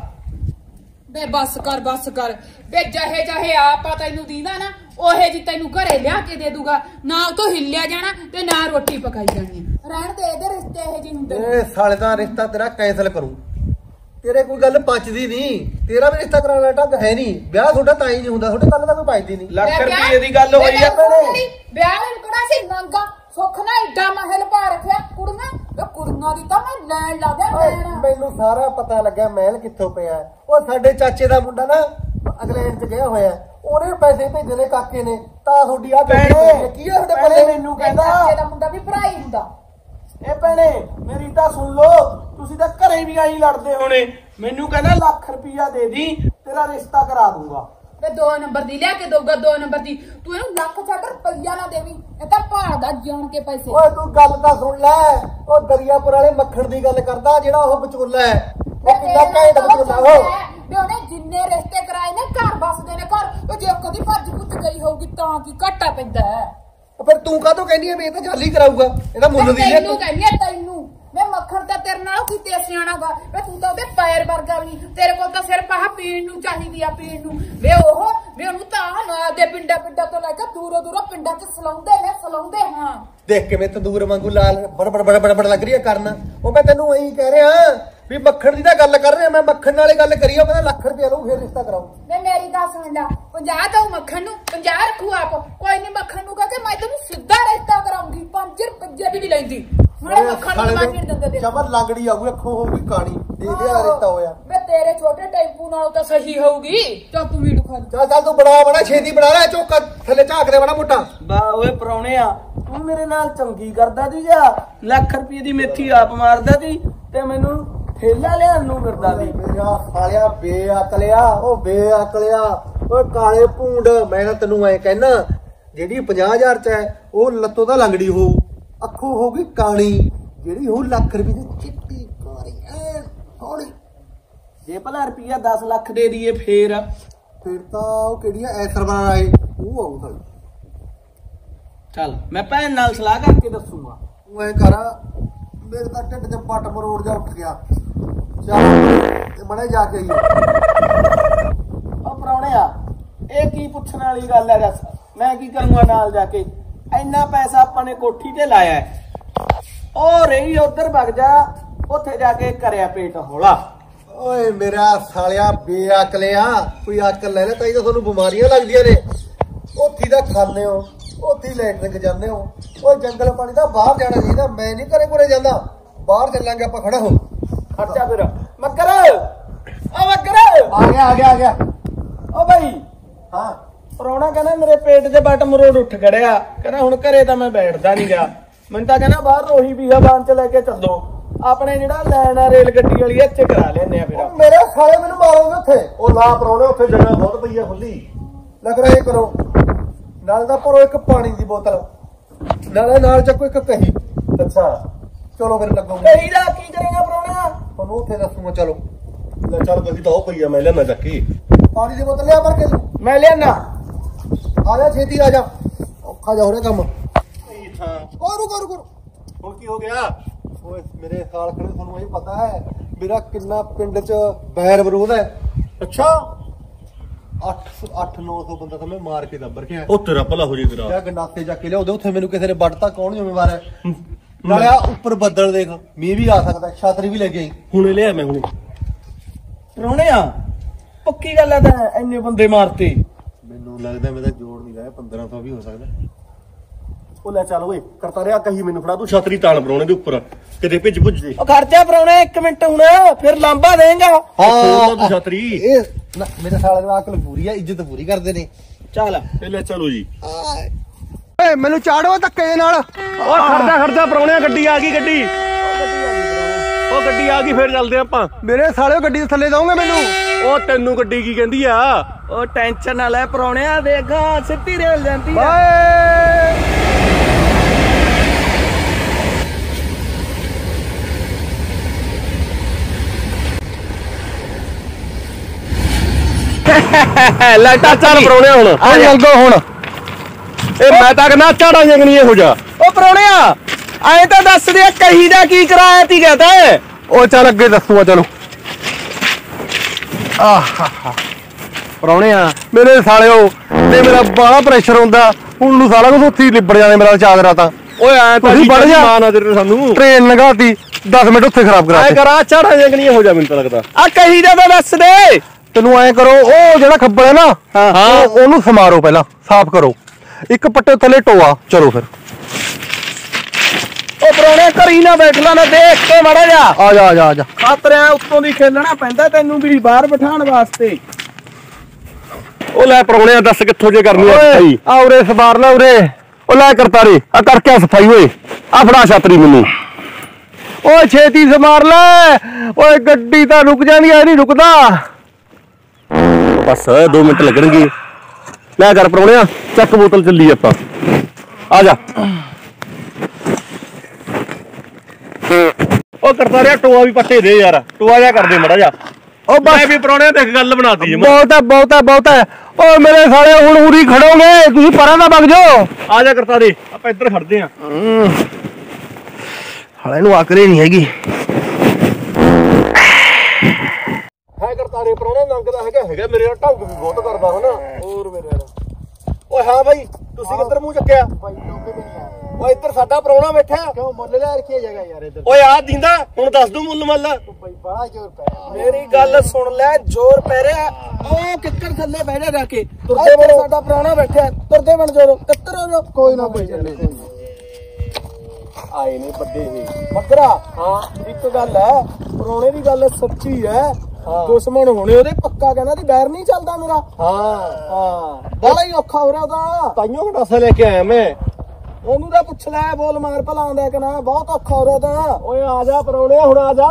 ਵੇ ਬੱਸ ਕਰ ਬੱਸ ਕਰ, ਵੇ ਜਹੇ ਜਹੇ ਆਪਾ ਤੈਨੂੰ ਦੀਦਾ ਨਾ ਉਹੇ ਜੀ ਤੈਨੂੰ ਘਰੇ ਲਿਆ ਕੇ ਦੇ ਦੂਗਾ, ਨਾ ਉਹ ਤੋਂ ਹਿੱਲਿਆ ਜਾਣਾ ਤੇ ਨਾ ਰੋਟੀ ਪਕਾਈ ਜਾਣੀ। ਰਹਿਣ ਦੇ ਇਹਦੇ ਰਿਸ਼ਤੇ ਇਹ ਜੀ ਹੁੰਦੇ। ਇਹ ਸਾਲੇ ਦਾ ਰਿਸ਼ਤਾ ਤੇਰਾ ਕੈਂਸਲ ਕਰੂੰ, ਤੇਰੇ ਕੋਈ ਗੱਲ ਪਚਦੀ ਨਹੀਂ, ਤੇਰਾ ਵੀ ਰਿਸ਼ਤਾ ਕਰਾਉਣ ਦਾ ਢੰਗ ਹੈ ਨਹੀਂ। ਵਿਆਹ ਤੁਹਾਡਾ ਤਾਂ ਹੀ ਨਹੀਂ ਹੁੰਦਾ, ਤੁਹਾਡੇ ਕੱਲ ਦਾ ਕੋਈ ਪਚਦੀ ਨਹੀਂ। ਲੱਖ ਰੁਪਏ ਦੀ ਗੱਲ ਹੋਈ ਆ ਭੈਣੇ। ਵਿਆਹ ਨੂੰ ਕਿਹੜਾ ਸੀ ਮੰਗਾ, ਸੁੱਖ ਨਾ ਏਡਾ ਮਹਿਲ ਪਾ ਰੱਖਿਆ ਕੁੜੀਆਂ, ਵੇ ਕੁੜੀਆਂ ਦੀ ਤਾਂ ਮੈਂ ਲੈਣ ਲੱਗਿਆ ਲੈਣ। ਮੈਨੂੰ ਸਾਰਾ ਪਤਾ ਲੱਗਾ ਮਹਿਲ ਕਿੱਥੋਂ ਪਿਆ। ਉਹ ਸਾਡੇ ਚਾਚੇ ਦਾ ਮੁੰਡਾ ਨਾ ਇੰਗਲੈਂਡ ਚ ਗਿਆ ਹੋਇਆ, ਉਹਨੇ ਪੈਸੇ ਭੇਜੇ ਨੇ ਕਾਕੇ ਨੇ, ਤਾਂ ਤੁਹਾਡੀ ਆ ਭੈਣੇ ਕੀ ਆ ਤੁਹਾਡੇ ਭੈਣੇ ਕੋਲੇ? ਮੈਨੂੰ ਕਹਿੰਦਾ ਚਾਚੇ ਦਾ ਮੁੰਡਾ ਵੀ ਭਰਾ ਹੀ ਹੁੰਦਾ। ਇਹ ਭੈਣੇ ਮੇਰੀ ਤਾਂ ਸੁਣ ਲੋ, ਤੁਸੀਂ ਤਾਂ ਘਰੇ ਵੀ ਆਈ ਲੜਦੇ ਹੋਣੇ। ਮੈਨੂੰ ਕਹਿੰਦਾ ਲੱਖ ਰੁਪਇਆ ਦੇ ਦੀ, ਤੇਰਾ ਰਿਸ਼ਤਾ ਕਰਾ ਦੂੰਗਾ। ਵੇ ਦੋ ਨੰਬਰ ਦੀ ਲਿਆ ਕੇ ਦਊਗਾ, ਦੋ ਨੰਬਰ ਦੀ। ਤੂੰ ਇਹਨੂੰ ਲੱਖ ਛੱਡ ਰੁਪਈਆ ਨਾ ਦੇਵੀਂ, ਇਹ ਤਾਂ ਭਾਲਦਾ ਜਾਣ ਕੇ ਪੈਸੇ। ਓਏ ਤੂੰ ਗੱਲ ਤਾਂ ਸੁਣ ਲੈ, ਉਹ ਦਰਿਆਪੁਰ ਵਾਲੇ ਮੱਖਣ ਦੀ ਗੱਲ ਕਰਦਾ, ਜਿਹੜਾ ਉਹ ਵਿਚੋਲਾ ਹੈ। ਉਹ ਕਿੰਨਾ ਘੈਂਟ ਵਿਚੋਲਾ ਉਹ। ਵੀ ਉਹਨੇ ਜਿੰਨੇ ਰਿਸ਼ਤੇ ਕਰਾਏ ਨੇ ਘਰ ਬਸਦੇ ਨੇ ਘਰ, ਉਹ ਜੇ ਕਦੀ ਭੱਜ ਭੁੱਜ ਗਈ ਹੋਊਗੀ ਤਾਂ ਕੀ ਘਾਟਾ ਪੈਂਦਾ ਹੈ। ਫਿਰ ਤੂੰ ਕਾਹਤੋਂ ਕਹਿੰਦੀ ਐ ਵੀ ਇਹ ਤਾਂ ਜਾਲੀ ਕਰਾਊਗਾ, ਇਹਦਾ ਮੁੱਲ ਦੀ ਤੈਨੂੰ ਕਹਿੰਦੀ ਆ ਤੈਨੂੰ, ਮੈਂ ਮੱਖਣ ਤਾਂ ਤੇਰੇ ਨਾਲ ਕਿਤੇ ਸਿਆਣਾਗਾ। ਵੇ ਤੂੰ ਤਾਂ ਉਹਦੇ ਪੈਰ ਵਰਗਾ ਵੀ ਨਹੀਂ, ਤੇਰੇ ਕੋਲ ਤਾਂ ਸਿਰਫ ਆਹ ਪੀਣ ਨੂੰ ਚਾਹੀਦੀ ਆ, ਪੀਣ ਨੂੰ। ਵੇ ਉਹ ਵੇ ਉਹਨੂੰ ਤਾਂ ਨਾ ਦੇ ਪਿੰਡਾਂ ਪਿੰਡਾਂ ਤੋਂ ਲੈ ਕੇ ਦੂਰੋਂ ਦੂਰੋਂ ਪਿੰਡਾਂ ਚ ਸਲਾਉਂਦੇ ਨੇ, ਸਲਾਉਂਦੇ। ਹਾਂ ਦੇਖ ਕਿਵੇਂ ਤੰਦੂਰ ਵਾਂਗੂ ਲਾਲ ਬੜ ਬੜ ਬੜ ਬੜ ਬੜ ਲੱਗ ਰਹੀ ਹੈ ਕਰਨ। ਉਹ ਮੈਂ ਤੈਨੂੰ ਇਹੀ ਕਹਿ ਰਿਹਾ ਵੀ ਮੱਖਣ ਦੀ ਤਾਂ ਗੱਲ ਕਰ ਰਹੇ ਮੈਂ ਮੱਖਣ ਨਾਲੇ ਗੱਲ ਕਰੀ ਉਹ ਕਹਿੰਦਾ ਲੱਖ ਰੁਪਏ ਲਊ ਫਿਰ ਰਿਸ਼ਤਾ ਕਰਾਉ ਮੈਂ ਮੇਰੀ ਗੱਲ ਸੁਣ ਲੈ ਪੰਜਾਹ ਤਾਂ ਮੱਖਣ ਨੂੰ ਪੰਜਾਹ ਰੱਖੂ ਆਪ ਕੋਈ ਨਹੀਂ ਮੱਖਣ ਨੂੰ ਕਹਕੇ ਮੈਂ ਤੈਨੂੰ ਸਿੱਧਾ ਰਿਸ਼ਤਾ ਕਰਾਉਂਗੀ ਪੰਜ ਰੁਪਏ ਵੀ ਨਹੀਂ ਲੈਂਦੀ ਮੈਂ ਮੱਖਣ ਨੂੰ ਮਾਰ ਨਹੀਂ ਦਿੰਦਾ ਦੇ ਜਬਰ ਲੰਗੜੀ ਆਊਗੀ ਅੱਖੋਂ ਹੋਊਗੀ ਕਾਣੀ ਦੇ ਦੇ ਆ ਰਿਸ਼ਤਾ ਹੋਇਆ ਵੇ ਤੇਰੇ ਛੋਟੇ ਟੈਂਪੂ ਨਾਲੋਂ ਤਾਂ ਸਹੀ ਹੋਊਗੀ ਚੱਪ ਵੀੜੂ ਖਾ ਚੱਲ ਚੱਲ ਤੂੰ ਬਣਾ ਬਣਾ ਛੇਤੀ ਬਣਾ ਲੈ ਚੌਕਾ ਥੱਲੇ ਝਾਕ ਦੇ ਬੜਾ ਮੋਟਾ ਬਾ ਓਏ ਪਰੌਣਿਆ ਤੂੰ ਮੇਰੇ ਨਾਲ ਚੰਗੀ ਕਰਦਾ ਸੀ ਜਾਂ ਲੱਖ ਰੁਪਏ ਦੀ ਮੇਥੀ ਆਪ ਮਾਰਦਾ ਸੀ ਤੇ ਮੈਨੂੰ ਠੇਲਾ ਲਿਆਉਣ ਨੂੰ ਫਿਰਦਾ ਸੀ ਮੇਰਾ ਸਾਲਿਆ ਬੇਅਕਲਿਆ ਉਹ ਬੇਅਕਲਿਆ ਓਏ ਕਾਲੇ ਭੂੰਡ ਮੈਂ ਤਾਂ ਤੈਨੂੰ ਐ ਕਹਿਣਾ ਜਿਹੜੀ ਪੰਜਾਹ ਹਜ਼ਾਰ ਚ ਹੈ ਉਹ ਲੱਤੋਂ ਦਾ ਲੰਗੜੀ ਹੋਊ ਅੱਖੋਂ ਹੋਊਗੀ ਕਾਣੀ ਜਿਹੜੀ ਉਹ ਲੱਖ ਰੁਪਏ ਦੀ ਚਿੱਟੀ ਕਾਰੀ ਐ ਹੌਲੀ ਜੇ ਭਲਾ ਰੁਪਈਆ ਦਸ ਲੱਖ ਦੇ ਦਈਏ ਫੇਰ ਫਿਰ ਤਾਂ ਉਹ ਕਿਹੜੀ ਐ ਐਸਰਵਾਰ ਆਏ ਉਹ ਆਊ ਸਾਲੀ ਚੱਲ ਮੈਂ ਭੈਣ ਨਾਲ ਸਲਾਹ ਕਰਕੇ ਦੱਸੂਗਾ ਤੂੰ ਐ ਕਰ ਮੇਰੇ ਤਾਂ ਢਿੱਡ 'ਚ ਪੱਟ ਮਰੋੜ ਜਾ ਉੱਠ ਗਿਆ ਚੱਲ ਤੇ ਮੜੇ ਜਾ ਕੇ ਆਈਏ ਉਹ ਪਰੌਣਿਆ ਇਹ ਕੀ ਪੁੱਛਣ ਵਾਲੀ ਗੱਲ ਹੈ ਦੱਸ ਮੈਂ ਕੀ ਕਰੂੰਗਾ ਨਾਲ ਜਾ ਕੇ ਇੰਨਾ ਪੈਸਾ ਆਪਾਂ ਨੇ ਕੋਠੀ ਤੇ ਲਾਇਆ ਹੈ ਉਹ ਰਹੀ ਉਧਰ ਵਗ ਜਾ ਉੱਥੇ ਜਾ ਕੇ ਕਰਿਆ ਪੇਟ ਹੌਲਾ ਓਏ ਮੇਰਾ ਸਾਲਿਆ ਬੇਅਕਲਿਆ ਕੋਈ ਅਕਲ ਲੈ ਲੈ ਤਾਂ ਹੀ ਤਾਂ ਤੁਹਾਨੂੰ ਬਿਮਾਰੀਆਂ ਲੱਗਦੀਆਂ ਨੇ ਉੱਥੀ ਦਾ ਖਾਂਦੇ ਹੋ ਉੱਥੀ ਲੈਟਰਿੰਗ ਜਾਂਦੇ ਹੋ ਓਏ ਜੰਗਲ ਪਾਣੀ ਦਾ ਬਾਹਰ ਜਾਣਾ ਚਾਹੀਦਾ ਮੈਂ ਨਹੀਂ ਘਰੇ ਕੋਲੇ ਜਾਂਦਾ ਬਾਹਰ ਚੱਲਾਂਗੇ ਆਪਾਂ ਖੜਾ ਹੋ ਖੜ ਜਾ ਫਿਰ ਮੱਕਰ ਓ ਮੱਕਰ ਆ ਗਿਆ ਆ ਗਿਆ ਆ ਗਿਆ ਓ ਭਾਈ ਹਾਂ ਪਰੌਣਾ ਕਹਿੰਦਾ ਮੇਰੇ ਪੇਟ ਦੇ ਬਟ ਮਰੋੜ ਉੱਠ ਖੜਿਆ ਕਹਿੰਦਾ ਹੁਣ ਘਰੇ ਤਾਂ ਮੈਂ ਬੈਠਦਾ ਨਹੀਂ ਗਿਆ ਮੈਨੂੰ ਤਾਂ ਕਹਿੰਦਾ ਬਾਹਰ ਰੋਹੀ ਬੀਹਾਬਾਨ ਚ ਲੈ ਕੇ ਚੱਲੋ ਆਪਣੇ ਜਿਹੜਾ ਲੈਣ ਆ ਰੇਲ ਗੱਡੀ ਵਾਲੀ ਇੱਥੇ ਕਰਾ ਲੈਣੇ ਆ ਫਿਰ ਮੇਰੇ ਸਾਲੇ ਮੈਨੂੰ ਮਾਰੋਗੇ ਉੱਥੇ ਉਹ ਲਾ ਪਰੋਣੇ ਉੱਥੇ ਜਗ੍ਹਾ ਬਹੁਤ ਪਈ ਆ ਖੁੱਲੀ ਲੱਗ ਰਿਹਾ ਇਹ ਕਰੋ ਨਾਲ ਦਾ ਭਰੋ ਇੱਕ ਪਾਣੀ ਦੀ ਬੋਤਲ ਨਾਲੇ ਨਾਲ ਚੱਕੋ ਇੱਕ ਕਹੀ ਅੱਛਾ ਚਲੋ ਫਿਰ ਲੱਗੂਗਾ ਕਹੀ ਦਾ ਕੀ ਕਰੇਗਾ ਪਰੌਣਾ ਤੁਹਾਨੂੰ ਉੱਥੇ ਦੱਸੂਗਾ ਚਲੋ ਲੈ ਚੱਲ ਕਹੀ ਤਾਂ ਉਹ ਪਈ ਆ ਮੈਂ ਲੈਣਾ ਚੱਕੀ ਪਾਣੀ ਦੀ ਬੋਤਲ ਲਿਆ ਭਰ ਕੇ ਮੈਂ ਲਿਆਣਾ ਆ ਜਾ ਛੇਤੀ ਆ ਜਾ ਔਖਾ ਜਾ ਹੋ ਰਿਹਾ ਕੰਮ ਇਹ ਥਾਂ ਕਰੋ ਕਰੋ ਕਰੋ ਹੁਣ ਕੀ ਹੋ ਗਿਆ ਓਏ ਮੇਰੇ ਸਾਲ ਖੜੇ ਤੁਹਾਨੂੰ ਇਹ ਪਤਾ ਹੈ ਮੇਰਾ ਕਿੰਨਾ ਪਿੰਡ 'ਚ ਬੈਰ ਵਿਰੋਧ ਹੈ ਅੱਛਾ ਅੱਠ ਅੱਠ ਨੌ ਸੌ ਬੰਦਾ ਤਾਂ ਮੈਂ ਮਾਰ ਕੇ ਦੱਬਰ ਕੇ ਆਇਆ ਉਹ ਤੇਰਾ ਭਲਾ ਹੋ ਜੇ ਤੇਰਾ ਜਾਂ ਗੰਡਾਸੇ ਜਾ ਕੇ ਲਿਆਉਂਦੇ ਉੱਥੇ ਮੈਨੂੰ ਕਿਸੇ ਨੇ ਵੱਢਤਾ ਕੌਣ ਜ਼ਿੰਮੇਵਾਰ ਹੈ ਨਾਲੇ ਆ ਉੱਪਰ ਬੱਦਲ ਦੇਖ ਮੀਂਹ ਵੀ ਆ ਸਕਦਾ ਛਾਤਰੀ ਵੀ ਲੈ ਕੇ ਆਈ ਹੁਣੇ ਲਿਆ ਮੈਂ ਹੁਣੇ ਪਰੌਣਿਆ ਪੱਕੀ ਗੱਲ ਆ ਤਾਂ ਇੰਨੇ ਬੰਦੇ ਮਾਰਤੇ ਮੈਨੂੰ ਲੱਗਦਾ ਮੈਂ ਤਾਂ ਜੋੜ ਨਹੀਂ ਲਾਇਆ ਪੰਦਰਾਂ ਸੌ ਵੀ ਹੋ ਸਕਦਾ ਉਹ ਲੈ ਚੱਲ ਓਏ ਕਰਤਾ ਰਿਹਾ ਕਹੀ ਮੈਨੂੰ ਫੜਾ ਤੂੰ ਛਤਰੀ ਤਾਲ ਬਣਾਉਣੇ ਦੇ ਉੱਪਰ ਕਿਤੇ ਭਿੱਜ ਭੁੱਜ ਜੇ ਉਹ ਖਰਚਾ ਪਰੌਣਾ ਇੱਕ ਮਿੰਟ ਹੁਣ ਫਿਰ ਲਾਂਬਾ ਦੇਂਗਾ ਹਾਂ ਤੂੰ ਛਤਰੀ ਇਹ ਨਾ, ਮੇਰੇ ਸਾਲੇ ਦਾ ਅਕਲ ਪੂਰੀ ਆ ਇੱਜ਼ਤ ਪੂਰੀ ਕਰਦੇ ਨੇ ਚੱਲ ਇਹ ਲੈ ਚਲੋ ਜੀ ਓਏ ਮੈਨੂੰ ਚਾੜੋ ਧੱਕੇ ਦੇ ਨਾਲ ਓ ਖੜਦਾ ਖੜਦਾ ਪਰੌਣਿਆ ਗੱਡੀ ਆ ਗਈ ਗੱਡੀ ਉਹ ਗੱਡੀ ਆ ਗਈ ਫੇਰ ਚੱਲਦੇ ਆਪਾਂ ਮੇਰੇ ਸਾਲੇ ਗੱਡੀ ਦੇ ਥੱਲੇ ਦੋਗੇ ਮੈਨੂੰ ਉਹ ਤੈਨੂੰ ਗੱਡੀ ਕੀ ਕਹਿੰਦੀ ਆ ਉਹ ਟੈਨਸ਼ਨ ਨਾ ਲੈ ਪਰੌਣਿਆ ਦੇਖਾ ਸਿੱਧੀ ਰੇਲ ਜਾਂਦੀ ਆ ਬਾਏ ਲਾਈਟਾਂ ਚੱਲ ਪਰੌਣਿਆ ਹੁਣ ਆ ਜਲਦੋ ਹੁਣ ਇਹ ਮੈਂ ਤਾਂ ਕਹਿੰਦਾ ਝਾੜਾ ਜੰਗਣੀ ਇਹੋ ਜਾ ਉਹ ਪਰੌਣਿਆ ਐਂ ਤਾਂ ਦੱਸ ਦੇ ਕਹੀ ਦਾ ਕੀ ਕਰਾਇਆ ਤੀ ਕਹਤਾ ਉਹ ਚੱਲ ਅੱਗੇ ਦੱਸੂਗਾ ਚਲੋ ਆਹਾ ਪਰੌਣੇ ਆ ਮੇਰੇ ਸਾਲਿਓ ਤੇ ਮੇਰਾ ਬਾਹਲਾ ਪ੍ਰੈਸ਼ਰ ਹੁੰਦਾ ਹੁਣ ਨੂੰ ਸਾਰਾ ਕੁਝ ਉੱਥੇ ਹੀ ਲਿਬੜ ਜਾਣੇ ਮੇਰਾ ਚਾਦਰਾ ਤਾਂ ਓਏ ਐ ਤਾਂ ਤੁਸੀਂ ਵੜ ਜਾ। ਮਾਨ ਆ ਤੇਰੇ ਸਾਨੂੰ ਟ੍ਰੇਨ ਲੰਘਾਤੀ ਦਸ ਮਿੰਟ ਉੱਥੇ ਖਰਾਬ ਐ ਕਰਾਤੇ ਕਰਾ ਝਾੜਾ ਜੰਗਣੀ ਇਹੋ ਜਾ ਮੈਨੂੰ ਤਾਂ ਲੱਗਦਾ ਆ ਕਹੀ ਦਾ ਤਾਂ ਦੱਸ ਦੇ ਤੈਨੂੰ ਐਂ ਕਰੋ ਉਹ ਜਿਹੜਾ ਖੱਬਲ ਹੈ ਨਾ ਹਾਂ। ਉਹ- ਉਹਨੂੰ ਸਮਾਰੋ ਪਹਿਲਾਂ ਸਾਫ਼ ਕਰੋ ਇੱਕ ਪੱਟੇ ਥੱਲੇ ਟੋਆ ਚਲੋ ਫਿਰ ਉਹ ਪਰੌਣਿਆ ਘਰੀ ਨਾ ਬੈਠ ਲਾ ਨਾ ਦੇਖ ਕੇ ਮੜਾ ਜਾ ਆ ਜਾ ਆ ਜਾ ਆ ਜਾ ਖਾਤਰਿਆਂ ਉੱਤੋਂ ਦੀ ਖੇਲਣਾ ਪੈਂਦਾ ਤੈਨੂੰ ਵੀ ਬਾਹਰ ਬਿਠਾਉਣ ਵਾਸਤੇ ਉਹ ਲੈ ਪਰੌਣਿਆ ਦੱਸ ਕਿੱਥੋਂ ਜੇ ਕਰਨੀ ਆ ਸਫਾਈ ਆ ਉਰੇ ਸਮਾਰ ਲੈ ਉਰੇ ਉਹ ਲੈ ਕਰਤਾ ਰੇ ਆ ਕਰਕੇ ਸਫਾਈ ਓਏ ਆ ਫੜਾ ਛਤਰੀ ਮੈਨੂੰ ਓਏ ਛੇਤੀ ਸਮਾਰ ਲੈ ਓਏ ਗੱਡੀ ਤਾਂ ਰੁਕ ਜਾਂਦੀ ਐ ਨਹੀਂ ਰੁਕਦਾ ਬਸ ਦੋ ਮਿੰਟ ਲੱਗਣਗੇ ਲੈ ਕਰ ਪਰੌਣਿਆ ਚੱਕ ਬੋਤਲ ਚੱਲੀ ਆਪਾਂ ਆ ਜਾ ਉਹ ਕਰਤਾ ਰਿਹਾ ਟੋਆ ਵੀ ਪੱਟੇ ਦੇ ਯਾਰ ਟੋਆ ਜਾ ਕਰਦੇ ਮੜਾ ਜਾ ਉਹ ਮੈਂ ਵੀ ਪਰੌਣਿਆਂ ਤੇ ਇੱਕ ਗੱਲ ਬਣਾਤੀ ਬਹੁਤ ਹੈ ਬਹੁਤ ਹੈ ਬਹੁਤ ਹੈ ਓ ਮੇਰੇ ਸਾਲੇ ਹੁਣ ਉਰੀ ਖੜੋਗੇ ਤੁਸੀਂ ਪਰਾਂ ਦਾ ਵਗ ਜਾਓ ਆ ਜਾ ਕਰਤਾ ਦੇ ਆਪਾਂ ਇੱਧਰ ਖੜਦੇ ਆ ਹਾਲੇ ਨੂੰ ਆਕਰੇ ਨਹੀਂ ਹੈਗੀ ਹੈ ਕਰਤਾ ਦੇ ਪਰੌਣਾ ਨੰਗਦਾ ਹੈਗਾ ਹੈਗਾ ਮੇਰੇ ਨਾਲ ਢੰਗ ਵੀ ਬਹੁਤ ਕਰਦਾ ਹਨਾ ਹੋਰ ਮੇਰੇ ਨਾਲ ਓਏ ਹਾਂ ਭਾਈ ਤੁਸੀਂ ਕਿੱਧਰ ਮੂੰਹ ਚੱਕਿਆ ਭਾਈ ਲੋਕੇ ਵੀ ਨਹੀਂ ਆ ਓਏ ਇੱਧਰ ਸਾਡਾ ਪ੍ਰਾਹੁਣਾ ਬੈਠਾ ਕਿਉਂ ਮੁੱਲ ਲੈ ਰੱਖਿਆ ਜਗ੍ਹਾ ਯਾਰ ਇੱਧਰ ਓਏ ਆ ਦਿੰਦਾ ਹੁਣ ਦੱਸ ਦੂੰ ਮੁੱਲ ਮੱਲ ਬਈ ਬੜਾ ਜ਼ੋਰ ਪਿਆ ਮੇਰੀ ਗੱਲ ਸੁਣ ਲੈ ਜ਼ੋਰ ਪੈ ਰਿਹਾ ਉਹ ਕਿੱਕਰ ਥੱਲੇ ਬਹਿ ਜਾ ਜਾ ਕੇ ਤੁਰਦੇ ਬਣ ਸਾਡਾ ਪ੍ਰਾਹੁਣਾ ਬੈਠਾ ਤੁਰਦੇ ਬਣ ਜੋ ਕਿੱਤਰ ਹੋ ਜਾ ਕੋਈ ਨਾ ਕੋਈ ਚੱਲੇ ਆਏ ਨੇ ਵੱਡੇ ਇਹ ਮਗਰਾ ਹਾਂ ਇੱਕ ਗੱਲ ਹੈ ਪ੍ਰਾਹੁਣੇ ਦੀ ਗੱਲ ਸੱਚੀ ਹੈ ਦੁਸ਼ਮਣ ਹੋਣੇ ਉਹਦੇ ਪੱਕਾ ਕਹਿੰਦਾ ਦੀ ਬੈਰ ਨਹੀਂ ਚੱਲਦਾ ਮੇਰਾ ਹਾਂ ਹਾਂ ਬੜਾ ਹੀ ਔਖਾ ਹੋ ਰਿਹਾ ਉਹਦਾ ਤਾਈਓ ਘਟਾਸਾ ਲੈ ਕੇ ਆਇਆ ਮੈਂ ਉਹਨੂੰ ਤਾਂ ਪੁੱਛ ਲੈ ਬੋਲ ਮਾਰ ਭਲਾ ਆਉਂਦਾ ਕਿ ਨਾ ਬਹੁਤ ਔਖਾ ਹੋ ਰਿਹਾ ਤਾਂ ਓਏ ਆ ਜਾ ਪ੍ਰਾਹੁਣੇ ਹੁਣ ਆ ਜਾ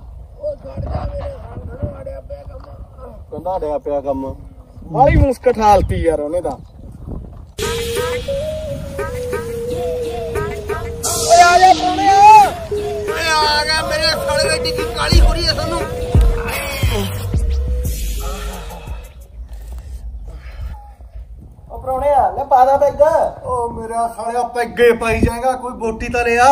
ਕਹਿੰਦਾ ਡਿਆ ਪਿਆ ਕੰਮ ਬਾਲੀ ਮੁਸਕਟ ਹਾਲਤੀ ਯਾਰ ਉਹਨੇ ਤਾਂ ਓਏ ਆ ਜਾ ਪ੍ਰਾਹੁਣੇ ਓਏ ਆ ਗਿਆ ਮੇਰੇ ਸਾਲੇ ਦੀ ਟਿੱਕੀ ਕਾਲੀ ਹੋ ਰਹੀ ਹੈ ਸਾਨੂੰ ਉਹ ਪ੍ਰਾਹੁਣੇ ਆ ਲੈ ਪਾ ਦਾ ਪੈਗ ਓ ਮੇਰਾ ਸਾਲਿਆ ਪੈਗੇ ਪਾਈ ਜਾਏਗਾ ਕੋਈ ਬੋਟੀ ਤਾਂ ਲਿਆ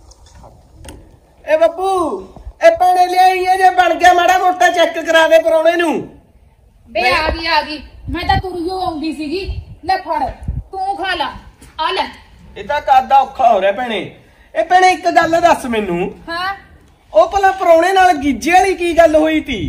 ਏ ਬੱਬੂ ਇਹ ਪਾਣੀ ਲਿਆਈ ਹੈ ਜੇ ਬਣ ਗਿਆ ਮਾੜਾ ਮੋਟਾ ਚੈੱਕ ਕਰਾ ਦੇ ਪ੍ਰਾਹੁਣੇ ਨੂੰ ਬੇ ਆ ਗਈ ਆ ਗਈ ਮੈਂ ਤਾਂ ਤੁਰਿਓ ਆਉਂਦੀ ਸੀਗੀ ਲੈ ਫੜ ਤੂੰ ਖਾ ਲਾ ਆ ਲੈ ਇਹ ਤਾਂ ਕਾਦਾ ਔਖਾ ਹੋ ਰਿਹਾ ਭੈਣੇ ਇਹ ਭੈਣੇ ਇੱਕ ਗੱਲ ਦੱਸ ਮੈਨੂੰ ਹਾਂ ਉਹ ਭਲਾ ਪ੍ਰਾਹੁਣੇ ਨਾਲ ਗੀਜੇ ਵਾਲੀ ਕੀ ਗੱਲ ਹੋਈ ਤੀ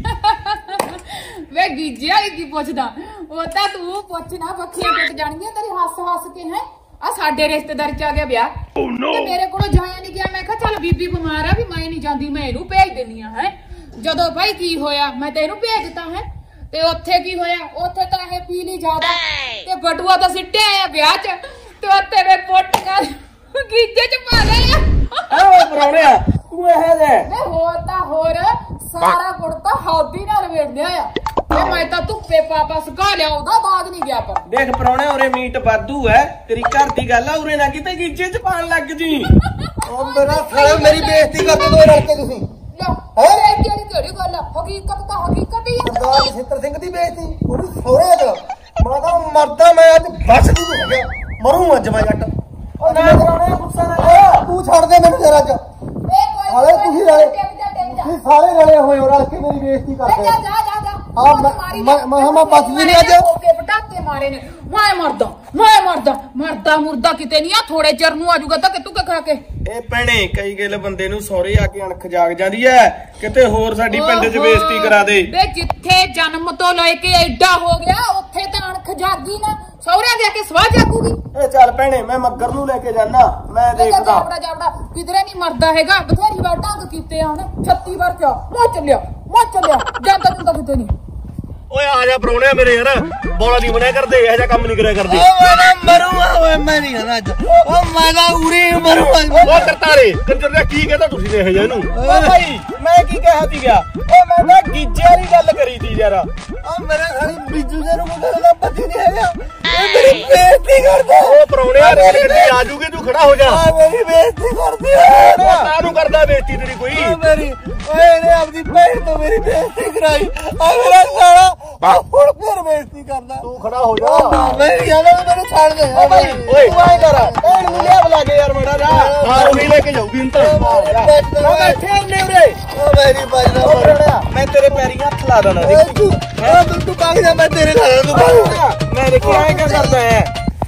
ਵੇ ਗੀਜੇ ਵਾਲੀ ਕੀ ਪੁੱਛਦਾ ਉਹ ਤਾਂ ਤੂੰ ਪੁੱਛ ਨਾ ਬੱਖੀਆਂ ਟੁੱਟ ਜਾਣਗੀਆਂ ਤੇਰੀ ਹੱਸ ਹੱਸ ਕੇ ਹੈ ਆ ਸਾਡੇ ਰਿਸ਼ਤੇਦਾਰ ਚ ਆ ਗਿਆ ਵਿਆਹ ਤੇ ਮੇਰੇ ਕੋਲੋਂ ਜਾਇਆ ਨਹੀਂ ਗਿਆ ਮੈਂ ਕਿਹਾ ਚੱਲ ਬੀਬੀ ਬਿਮਾਰ ਆ ਵੀ ਮੈਂ ਨਹੀਂ ਜਾਂਦੀ ਮੈਂ ਇਹਨੂੰ ਭੇਜ ਦਿੰਨੀ ਆ ਹੈ ਜਦੋਂ ਭਾਈ ਕੀ ਹੋਇਆ ਮੈਂ ਤੇ ਇਹਨੂੰ ਭੇਜ ਦਿੱਤਾ ਹੈ ਤੇ ਉੱਥੇ ਕੀ ਹੋਇਆ ਉੱਥੇ ਤਾਂ ਇਹ ਪੀ ਲਈ ਜ਼ਿਆਦਾ ਤੇ ਬਟੂਆ ਤਾਂ ਸਿੱਟਿਆ ਆ ਵਿਆਹ ਚ ਤੇ ਉੱਥੇ ਵੇ ਪੁੱਟ ਕਰ ਗੀਜੇ ਚ ਪਾ ਲਿਆ ਓ ਪ੍ਰਾਹੁਣਿਆ ਤੂੰ ਇਹ ਦੇ ਵੇ ਹੋਰ ਤਾਂ ਹੋਰ ਸਾਰਾ ਕੁੜਤਾ ਹੌਦੀ ਨਾਲ ਵੇੜਿਆ ਆ ਤੇ ਮੈਂ ਤਾਂ ਧੁੱਪੇ ਪਾਪਾ ਸੁਕਾ ਲਿਆ ਉਹਦਾ ਦਾਗ ਨਹੀਂ ਗਿਆ ਪਰ ਦੇਖ ਪ੍ਰਾਹੁਣੇ ਉਰੇ ਮੀਟ ਵਾਧੂ ਹੈ ਤੇਰੀ ਘਰ ਦੀ ਗੱਲ ਆ ਉਰੇ ਨਾ ਕਿਤੇ ਗੀਜੇ ਚ ਪਾਣ ਲੱਗ ਜੀ ਓ ਮੇਰਾ ਸਾਲਿਆ ਮੇਰੀ ਬੇਇੱਜ਼ਤੀ ਕਰਦੇ ਦੋਏ ਰਲ ਕੇ ਤੁਸੀਂ ਲੋ ਹੈ ਕਿਹੜੀ ਕਿਹੜੀ ਗੱਲ ਆ? ਹਕੀਕਤ ਤਾਂ ਹਕੀਕਤ ਹੀ ਆ ਸਰਦਾਰ ਛਿੱਤਰ ਸਿੰਘ ਦੀ ਬੇਇੱਜ਼ਤੀ ਉਹਦੀ ਸੋਹਰੇ ਚ ਮੈਂ ਤਾਂ ਮਰਦਾ ਮੈਂ ਅੱਜ ਬਸ ਨਹੀਂ ਹੋ ਗਿਆ ਮਰੂ ਅੱਜ ਮੈਂ ਜੱਟ ਓ ਨਾ ਪ੍ਰਾਹੁਣੇ ਗੁੱਸਾ ਨਾ ਕਰ ਤੂੰ ਛੱਡ ਦੇ ਮੈਨੂੰ ਜਰਾ ਚ ਏ ਕੋਈ ਹਾਲੇ ਤੁਸੀਂ ਰਲੇ ਟਿਕ ਜਾ ਟਿਕ ਜਾ ਤੁਸੀਂ ਸਾਰੇ ਰਲੇ ਹੋਏ ਹੋ ਰਲ ਕੇ ਮੇਰੀ ਬੇਇੱਜ਼ਤੀ ਜਾ ਕਰਦੇ ਜਾ ਜਾ ਜਾ ਹਾਂ, ਮੈਂ- ਮੈਂ- ਮੈਂ- ਮੈਂ ਬਚਦੀ ਨੀ ਅੱਜ। ਓਕੇ ਪਟਾਕੇ ਮਾਰੇ ਨੇ ਮੈਂ ਮਰਦਾ ਮੈਂ ਮਰਦਾ ਮਰਦਾ ਮੁਰਦਾ ਕਿਤੇ ਨਹੀਂ ਆ ਥੋੜੇ ਚਿਰ ਨੂੰ ਆਜੂਗਾ ਤਾਂ ਕਿਤੂ ਕੇ ਖਾ ਕੇ ਇਹ ਭੈਣੇ ਕਈ ਗੱਲ ਬੰਦੇ ਨੂੰ ਸਹੁਰੇ ਆ ਕੇ ਅਣਖ ਜਾਗ ਜਾਂਦੀ ਐ ਕਿਤੇ ਹੋਰ ਸਾਡੀ ਪਿੰਡ 'ਚ ਬੇਇੱਜ਼ਤੀ ਕਰਾ ਦੇ ਵੇ ਜਿੱਥੇ ਜਨਮ ਤੋਂ ਲੈ ਕੇ ਐਡਾ ਹੋ ਗਿਆ ਉੱਥੇ ਤਾਂ ਅਣਖ ਜਾਗੀ ਨਾ ਸਹੁਰਿਆਂ ਦੇ ਆ ਕੇ ਸਵਾਹ ਜਾਗੂਗੀ ਇਹ ਚੱਲ ਭੈਣੇ ਮੈਂ ਮੱਗਰ ਨੂੰ ਲੈ ਕੇ ਜਾਣਾ ਮੈਂ ਦੇਖਦਾ ਜਾਵੜਾ ਜਾਵੜਾ ਕਿਧਰੇ ਨਹੀਂ ਮਰਦਾ ਹੈਗਾ ਬਥੇਰੀ ਵਾਰ ਢੰਗ ਕੀਤੇ ਆ ਉਹਨੇ ਛੱਤੀ ਵਾਰ ਕਿਆ ਮੋ ਚੱਲਿਆ ਮੋ ਚੱਲਿਆ ਜਾਂਦਾ ਜੁੰਦਾ ਕਿਤੇ ਨਹੀਂ ਓਏ ਆ ਜਾ ਪ੍ਰਾਹੁਣਿਆ ਮੇਰੇ ਯਾਰ ਬੋਲਾ ਨਹੀਂ ਬਣਿਆ ਕਰਦੇ ਇਹੋ ਜਿਹਾ ਕੰਮ ਨਹੀਂ ਕਰਿਆ ਕਰਦੇ ਓ ਮੈਂ ਨਾ ਮਰੂੰਗਾ ਓਏ ਮੈਂ ਨਹੀਂ ਖਾਣਾ ਅੱਜ ਓ ਮੈਂ ਤਾਂ ਉਰੀ ਮਰੂੰਗਾ ਓ ਕਰਤਾਰੇ ਕੰਜਰ ਦਾ ਕੀ ਕਹਿੰਦਾ ਤੁਸੀਂ ਨੇ ਇਹ ਜਿਹਾ ਇਹਨੂੰ ਓ ਭਾਈ ਮੈਂ ਕੀ ਕਹਿਆ ਤੀ ਗਿਆ ਓ ਮੈਂ ਤਾਂ ਗੀਜੇ ਵਾਲੀ ਗੱਲ ਕਰੀ ਤੀ ਯਾਰ ਓ ਮੇਰੇ ਸਾਲੀ ਬੀਜੂ ਦੇ ਨੂੰ ਮੁੰਡੇ ਦਾ ਪਤੀ ਨਹੀਂ ਹੈਗਾ ਇਹ ਮੇਰੀ ਬੇਇੱਜ਼ਤੀ ਕਰਦਾ ਓ ਪ੍ਰਾਹੁਣਿਆ ਰੇਲ ਗੱਡੀ ਆ ਜੂਗੀ ਤੂੰ ਖੜਾ ਹੋ ਜਾ ਆ ਮੇਰੀ ਬੇਇੱਜ਼ਤੀ ਕਰਦੀ ਹੈ ਕਾਹਨੂੰ ਕਰਦਾ ਬੇਇੱਜ਼ਤੀ ਤੇਰੀ ਕੋਈ ਓ ਮੇਰੀ ਓਏ ਇਹਨੇ ਆਪਣੀ ਭੈਣ ਤੋਂ ਮੇਰੀ ਬੇਇੱਜ਼ਤੀ ਕਰਾਈ ਆ ਮੇਰਾ ਸਾਲਾ ਹੁਣ ਫਿਰ ਬੇਇੱਜ਼ਤੀ ਕਰਦਾ ਤੂੰ ਖੜਾ ਹੋ ਜਾ ਮੈਂ ਨਹੀਂ ਆਵਾਂ ਮੈਨੂੰ ਛੱਡ ਦੇ ਓ ਭਾਈ ਓਏ ਤੂੰ ਐਂ ਕਰ ਭੈਣ ਨੂੰ ਲਿਆ ਬੁਲਾ ਕੇ ਯਾਰ ਮੜਾ ਜਾ ਮਾਰ ਨਹੀਂ ਲੈ ਕੇ ਜਾਊਗੀ ਹੁਣ ਤਾਂ ਨਾ ਬੈਠੇ ਨੇ ਉਰੇ ਓ ਮੇਰੀ ਬਾਜਣਾ ਓ ਪ੍ਰਾਹੁਣਿਆ ਮੈਂ ਤੇਰੇ ਪੈਰੀਂ ਹੱਥ ਲਾ ਦੇਣਾ ਓਏ ਤੂੰ ਓ ਤੂੰ ਤੂੰ ਭਾਗ ਜਾ ਮੈਂ ਤੇਰੇ ਨਾਲ ਤੂੰ ਭਾਗ ਜਾ ਮੈਂ ਦੇਖੀ ਐਂ ਕਿਆ ਕਰਦਾ ਹੈ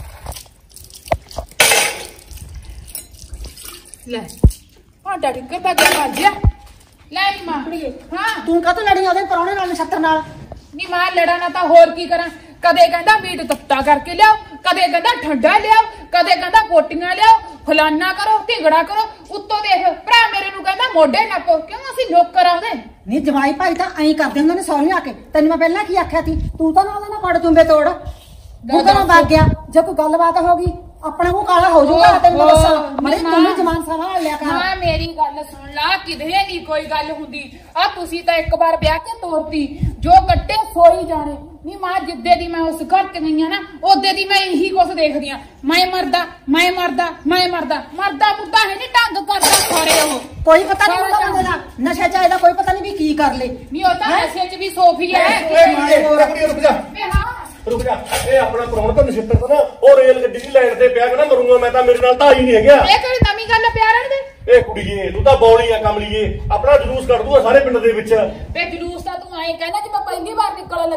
ਲੈ ਭਾਂਡਾ ਟਿੱਕਰ ਤਾਂ ਗਿਆ ਮਰ ਗਿਆ ਲੈ ਨੀ ਮਾਂ ਹਾਂ ਤੂੰ ਕਾਹਤੋਂ ਲੜੀ ਉਹਦੇ ਪ੍ਰਾਹੁਣੇ ਨਾਲ ਨਛੱਤਰ ਨਾਲ ਨੀ ਮਾਂ ਲੜਾ ਨਾ ਤਾਂ ਹੋਰ ਕੀ ਕਰਾਂ ਕਦੇ ਕਹਿੰਦਾ ਮੀਟ ਤੱਤਾ ਕਰਕੇ ਲਿਆਓ ਕਦੇ ਕਹਿੰਦਾ ਠੰਡਾ ਲਿਆਓ ਕਦੇ ਕਹਿੰਦਾ ਕੋਟੀਆਂ ਲਿਆਓ ਫਲਾਨਾ ਕਰੋ ਢਿੰਗੜਾ ਕਰੋ ਉੱਤੋਂ ਦੇਖ ਭਰਾ ਮੇਰੇ ਨੂੰ ਕਹਿੰਦਾ ਮੋਢੇ ਨੱਪੋ ਕਿਉਂ ਅਸੀਂ ਨੌਕਰ ਆਉਂਦੇ ਨਹੀਂ ਜਵਾਈ ਭਾਈ ਤਾਂ ਐਂ ਕਰਦੇ ਹੁੰਦੇ ਨੇ ਸੌਰੀ ਆ ਕੇ ਤੈਨੂੰ ਮੈਂ ਪਹਿਲਾਂ ਕੀ ਆਖਿਆ ਸੀ ਤੂੰ ਤਾਂ ਨਾਲ ਨਾ ਫੜ ਤੁੰਬੇ ਤੋੜ ਉਹ ਤਾਂ ਵਗ ਗਿਆ ਜੇ ਕੋਈ ਗੱਲਬਾਤ ਹੋ ਗਈ ਆਪਣਾ ਮੂੰਹ ਕਾਲਾ ਹੋ ਜਾਊਗਾ ਤੈਨੂੰ ਮੈਂ ਦੱਸਾਂ ਮੜੀ ਤੂੰ ਵੀ ਜ਼ਮਾਨ ਸੰਭਾਲ ਲਿਆ ਕਰ ਹਾਂ ਮੇਰੀ ਗੱਲ ਸੁਣ ਲਾ ਕਿਧਰੇ ਨਹੀਂ ਕੋਈ ਗੱਲ ਹੁੰਦੀ ਆ ਤੁਸੀਂ ਤਾਂ ਇੱਕ ਵਾਰ ਵਿਆਹ ਕੇ ਤੋਰਤੀ ਜੋ ਕੱਟੇ ਸੋਈ ਜਾਣੇ ਨੀ ਮਾਂ ਜਿੱਦੇ ਦੀ ਮੈਂ ਉਸ ਘਰ ਤੇ ਗਈ ਆ ਨਾ ਉਹਦੇ ਦੀ ਮੈਂ ਇਹੀ ਕੁਛ ਦੇਖਦੀ ਆ ਮੈਂ ਮਰਦਾ ਮੈਂ ਮਰਦਾ ਮੈਂ ਮਰਦਾ ਮਰਦਾ ਮੁੱਦਾ ਹੈ ਨਹੀਂ ਢੰਗ ਕਰਦਾ ਸਾਰੇ ਉਹ ਕੋਈ ਪਤਾ ਨਹੀਂ ਹੁੰਦਾ ਬੰਦੇ ਦਾ ਨਸ਼ੇ ਚ ਇਹਦਾ ਕੋਈ ਪਤਾ ਨਹੀਂ ਵੀ ਕੀ ਕਰ ਲੇ ਨਹੀਂ ਉਹ ਤਾਂ ਐਸੇ ਚ ਵੀ ਸੋਫੀ ਹੈ ਓਏ ਮਾਰੇ ਰੁਕ ਜਾ ਵੇ ਹਾਂ ਰੁਕ ਜਾ ਇਹ ਆਪਣਾ ਪ੍ਰਾਹੁਣਾ ਤਾਂ ਨਛਿੱਤਰ ਤਾਂ ਨਾ ਉਹ ਰੇਲ ਗੱਡੀ ਦੀ ਲਾਈਨ ਤੇ ਪਿਆ ਕਹਿੰਦਾ ਮਰੂੰਗਾ ਮੈਂ ਤਾਂ ਮੇਰੇ ਨਾਲ ਤਾਂ ਹੀ ਨਹੀਂ ਹੈਗਾ ਇਹ ਕਿਹੜੀ ਨਵੀਂ ਗੱਲ ਆ ਪਿਆਰਨ ਦੇ ਇਹ ਕੁੜੀਏ ਤੂੰ ਤਾਂ ਬੌਲੀ ਆ ਕਮਲੀਏ ਆਪਣਾ ਜਲੂਸ ਕੱਢ ਦੂਗਾ ਸਾਰੇ ਪਿੰਡ ਦੇ ਵਿੱਚ ਤੇ ਜਲੂਸ ਤਾਂ ਤੂੰ ਐਂ ਕਹਿੰਦਾ ਕਿ ਮੈਂ ਪਹਿਲੀ ਵਾਰ ਨਿਕਲਣ ਲੱਗੀ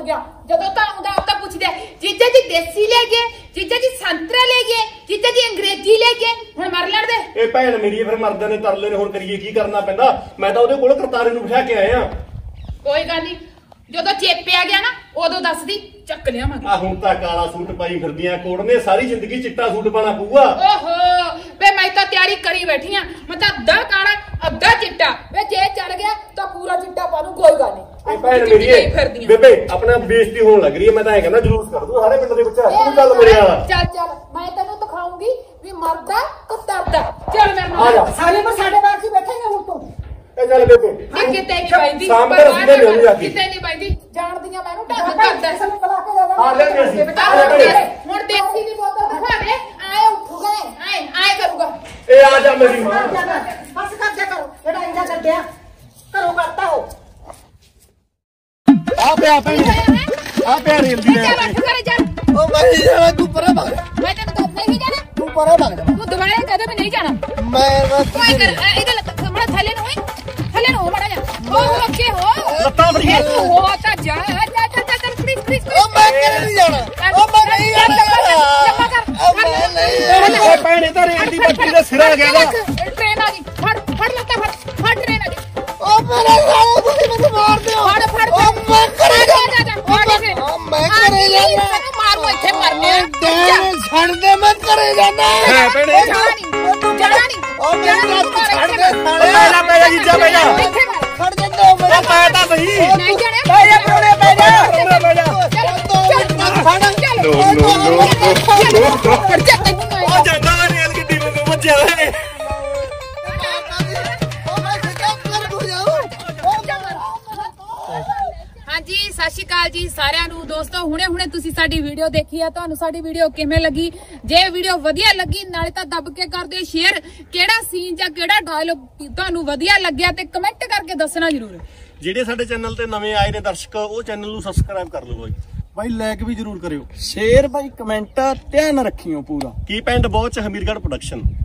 ਗਿਆ ਜਦੋਂ ਤਾਂ ਆਉਂਦਾ ਤਾਂ ਪੁੱਛਦੇ ਜੀਜਾ ਜੀ ਦੇਸੀ ਲੈ ਗਏ ਜੀਜਾ ਜੀ ਸੰਤਰਾ ਲੈ ਗਏ ਜੀਜਾ ਜੀ ਅੰਗਰੇਜ਼ੀ ਲੈ ਗਏ ਹੁਣ ਮਰ ਲੈਣ ਦੇ ਇਹ ਭੈਣ ਮੇਰੀ ਫਿਰ ਮਰਦੇ ਨੇ ਤਰਲੇ ਨੇ ਹੁਣ ਕਰੀਏ ਕੀ ਕਰਨਾ ਪੈਂਦਾ ਮੈਂ ਤਾਂ ਉਹਦੇ ਕੋਲ ਕਰਤਾਰੇ ਨੂੰ ਬਿਠਾ ਕੇ ਆਇਆ ਕੋਈ ਗੱਲ ਨਹੀਂ ਜਦੋਂ ਚੇਪਿਆ ਗਿਆ ਨਾ ਉਦੋਂ ਦੱਸਦੀ ਚੱਕ ਲਿਆਵਾਂਗੇ ਆ ਹੁਣ ਤਾਂ ਕਾਲਾ ਸੂਟ ਪਾਈ ਫਿਰਦੀਆਂ ਕੋੜ ਨੇ ਸਾਰੀ ਜ਼ਿੰਦਗੀ ਚਿੱਟਾ ਸੂਟ ਪਾਣਾ ਪਊਗਾ ਓਹੋ ਵੇ ਮੈਂ ਤਾਂ ਤਿਆਰੀ ਕਰੀ ਬੈਠੀ ਆ ਮੈਂ ਤਾਂ ਅੱਧਾ ਕਾਲਾ ਅੱਧਾ ਚਿੱਟਾ ਵੇ ਜੇ ਚੱਲ ਗਿਆ ਤਾਂ ਪੂਰਾ ਚਿੱਟਾ ਪਾ ਦੂੰ ਕੋਈ ਗੱਲ ਨਹੀਂ ਇਹ ਭੈਣ ਮੇਰੀ ਏ ਬੇਬੇ ਆਪਣਾ ਬੇਇੱਜ਼ਤੀ ਹੋਣ ਲੱਗ ਰਹੀ ਹੈ ਮੈਂ ਤਾਂ ਐ ਕਹਿੰਦਾ ਜਲੂਸ ਕਰ ਦੂੰ ਸਾਰੇ ਪਿੰਡ ਦੇ ਵਿੱਚ ਤੂੰ ਚੱਲ ਮੇਰੇ ਵਾਲਾ ਚੱਲ ਚੱਲ ਮੈਂ ਤੈਨੂੰ ਦਿਖਾਉਂਗੀ ਵੀ ਮਰਦਾ ਤੇ ਤਰਦਾ ਚੱਲ ਮੇਰੇ ਆ ਜਾ ਨਾਲ ਸਾਰੇ ਪਰ ਸਾਡੇ ਬਾਹਰ ਕੀ ਬੈਠੇਗਾ ਹੁਣ ਤੂੰ ਇਹ ਚੱਲ ਬੇਬੇ ਇਹ ਕਿਤੇ ਨਹੀਂ ਬੈਠੀ ਸਾਹਮ ਤੇ ਰਸੀਦੇ ਲਿਆਉਣੀ ਜਾ ਕੇ ਕਿਤੇ ਨਹੀਂ ਬੈਠੀ ਜਾਣਦੀਆਂ ਮੈਨੂੰ ਢੰਗ ਕਰਦਾ ਕਰਦਾ ਸਾਨੂੰ ਬੁਲਾ ਕੇ ਲੈ ਜਾ ਆ ਲੈ ਅਸੀਂ ਆ ਲੈ ਭੈਣੇ। ਹੁਣ ਦੇਸੀ ਦੀ ਬੋਤਲ ਦਿਖਾ ਦੇ ਆਏ ਉੱਠੂਗਾ ਆਏ ਆਏ ਕਰੂਗਾ ਇਹ ਆ ਜਾ ਮੇਰੀ ਮਾਂ ਬਸ ਕਰ ਜਾ ਕਰੋ ਜਿਹੜਾ ਇੰਦਾ ਕੱਢਿਆ ਘਰੋਂ ਕਰਤਾ ਹੋ ਆ ਪਿਆ ਭੈਣੇ ਆ ਪਿਆ ਰੇਲ ਦੀ ਚੱਲ ਲੈ ਉੱਠ ਕਰ ਚੱਲ ਉਹ ਮੈਂ ਨਹੀਂ ਜਾਣਾ ਤੂੰ ਪਰੇ ਭੱਗ ਮੈਂ ਤੈਨੂੰ ਦੱਸ ਨਹੀਂ ਜਾਣਾ ਤੂੰ ਪਰੇ ਭੱਗ ਜਾ ਤੂੰ ਦੁਬਾਰਾ ਕਦੇ ਵੀ ਨਹੀਂ ਜਾਣਾ ਮੈਂ ਬਸ ਕੋਈ ਕਰ ਇਹਦੇ ਲੱਤ ਮੜਾ ਥੱਲੇ ਨੂੰ ਓਏ ਥੱਲੇ ਨੂੰ ਮੜਾ ਜਾ ਉਹ ਅੱਗੇ ਹੋ ਲੱਤਾਂ ਫੜੀ ਇਹ ਤੂੰ ਹੋ ਤਾਂ ਜਾ ਜਾ ਜਾ ਜਾ ਪਲੀਜ਼ ਪਲੀਜ਼ ਉਹ ਮੈਂ ਕਿਹਨੇ ਨਹੀਂ ਜਾਣਾ ਉਹ ਮੈਂ ਨਹੀਂ ਜਾਣਾ ਜੱਪਾ ਕਰ ਉਹ ਮੈਂ ਨਹੀਂ ਜਾਣਾ ਓਏ ਭੈਣੇ ਤਾਂ ਰੇਲ ਦੀ ਬੱਤੀ ਦਾ ਸਿਰਾ ਆ ਗਿਆ ਵਾ ਟ੍ਰੇਨ ਆ ਗਈ ਫੜ ਫੜ ਲੱਤਾਂ ਫੜ ਫੜ ਟ੍ਰੇਨ ਆ ਗਈ ਉਹ ਮੇਰੇ ਸਾਲੇ ਤੁਸੀਂ ਮੈਨੂੰ ਮਾਰ ਦਿਓ ਫੜ ਫੜ ਉਹ ਮੈਂ ਕਰੇ ਜਾ ਜਾ ਜਾ ਫੜ ਉਹ ਮੈਂ ਕਰੇ ਜਾਣਾ ਤੈਨੂੰ ਮਾਰੂ ਇੱਥੇ ਮਰਨੇ ਆ ਡੈਣ ਛੱਡ ਦੇ ਮੈਂ ਕਰੇ ਜਾਣਾ ਹੈ ਭੈਣੇ ਜਾਣਾ ਨਹੀਂ ਜਾਣਾ ਨਹੀਂ ਉਹ ਮੇਰੇ ਲੱਤ ਛੱਡ ਦੇ ਸਾਲੇ ਪੈ ਜਾ ਪੈ ਜਾ ਜੀਜਾ ਪੈ ਜਾ ਇੱਥੇ ਮਾਰ ਛੱਡ ਦੇ ਦੋ ਮੇਰੇ ਉਹ ਪੈ ਤਾਂ ਸਹੀ ਨਹੀਂ ਜਾਣਾ ਪੈ ਜਾ ਪਰੋਣੇ ਪੈ ਜਾ ਪਰੋਣੇ ਪੈ ਜਾ ਚੱਲ ਨੋ ਨੋ ਨੋ ਫੜ ਜਾ ਤੈਨੂੰ ਮੈਂ ਉਹ ਜਾਂਦਾ ਰੇਲ ਗੱਡੀ ਵਾਂਗੂ ਵੱਜਿਆ ਏ ਹਾਂਜੀ ਸਤਿ ਸ਼੍ਰੀ ਅਕਾਲ ਜੀ ਸਾਰਿਆਂ ਨੂੰ ਦੋਸਤੋ ਹੁਣੇ ਹੁਣੇ ਤੁਸੀਂ ਸਾਡੀ ਵੀਡੀਓ ਦੇਖੀ ਆ ਤੁਹਾਨੂੰ ਸਾਡੀ ਵੀਡੀਓ ਕਿਵੇਂ ਲੱਗੀ ਜੇ ਵੀਡੀਓ ਵਧੀਆ ਲੱਗੀ ਨਾਲੇ ਤਾਂ ਦੱਬ ਕੇ ਕਰ ਦਿਓ ਸ਼ੇਅਰ ਕਿਹੜਾ ਸੀਨ ਜਾਂ ਕਿਹੜਾ ਡਾਇਲੌਗ ਤੁਹਾਨੂੰ ਵਧੀਆ ਲੱਗਿਆ ਤੇ ਕਮੈਂਟ ਕਰਕੇ ਦੱਸਣਾ ਜ਼ਰੂਰ ਜਿਹੜੇ ਸਾਡੇ ਚੈਨਲ ਤੇ ਨਵੇਂ ਆਏ ਨੇ ਦਰਸ਼ਕ ਉਹ ਚੈਨਲ ਨੂੰ ਸਬਸਕ੍ਰਾਈਬ ਕਰ ਲਓ ਬਾਈ ਬਾਈ ਲਾਈਕ ਵੀ ਜ਼ਰੂਰ ਕਰਿਓ ਸ਼ੇਰ ਭਾਈ ਕਮੈਂਟ ਧਿਆਨ ਰੱਖਿਓ ਪੂਰਾ ਕੀ ਪੈਂਡ ਬਹੁਤ ਹਮੀਰਗੜ੍ਹ ਪ੍ਰੋਡਕਸ਼ਨ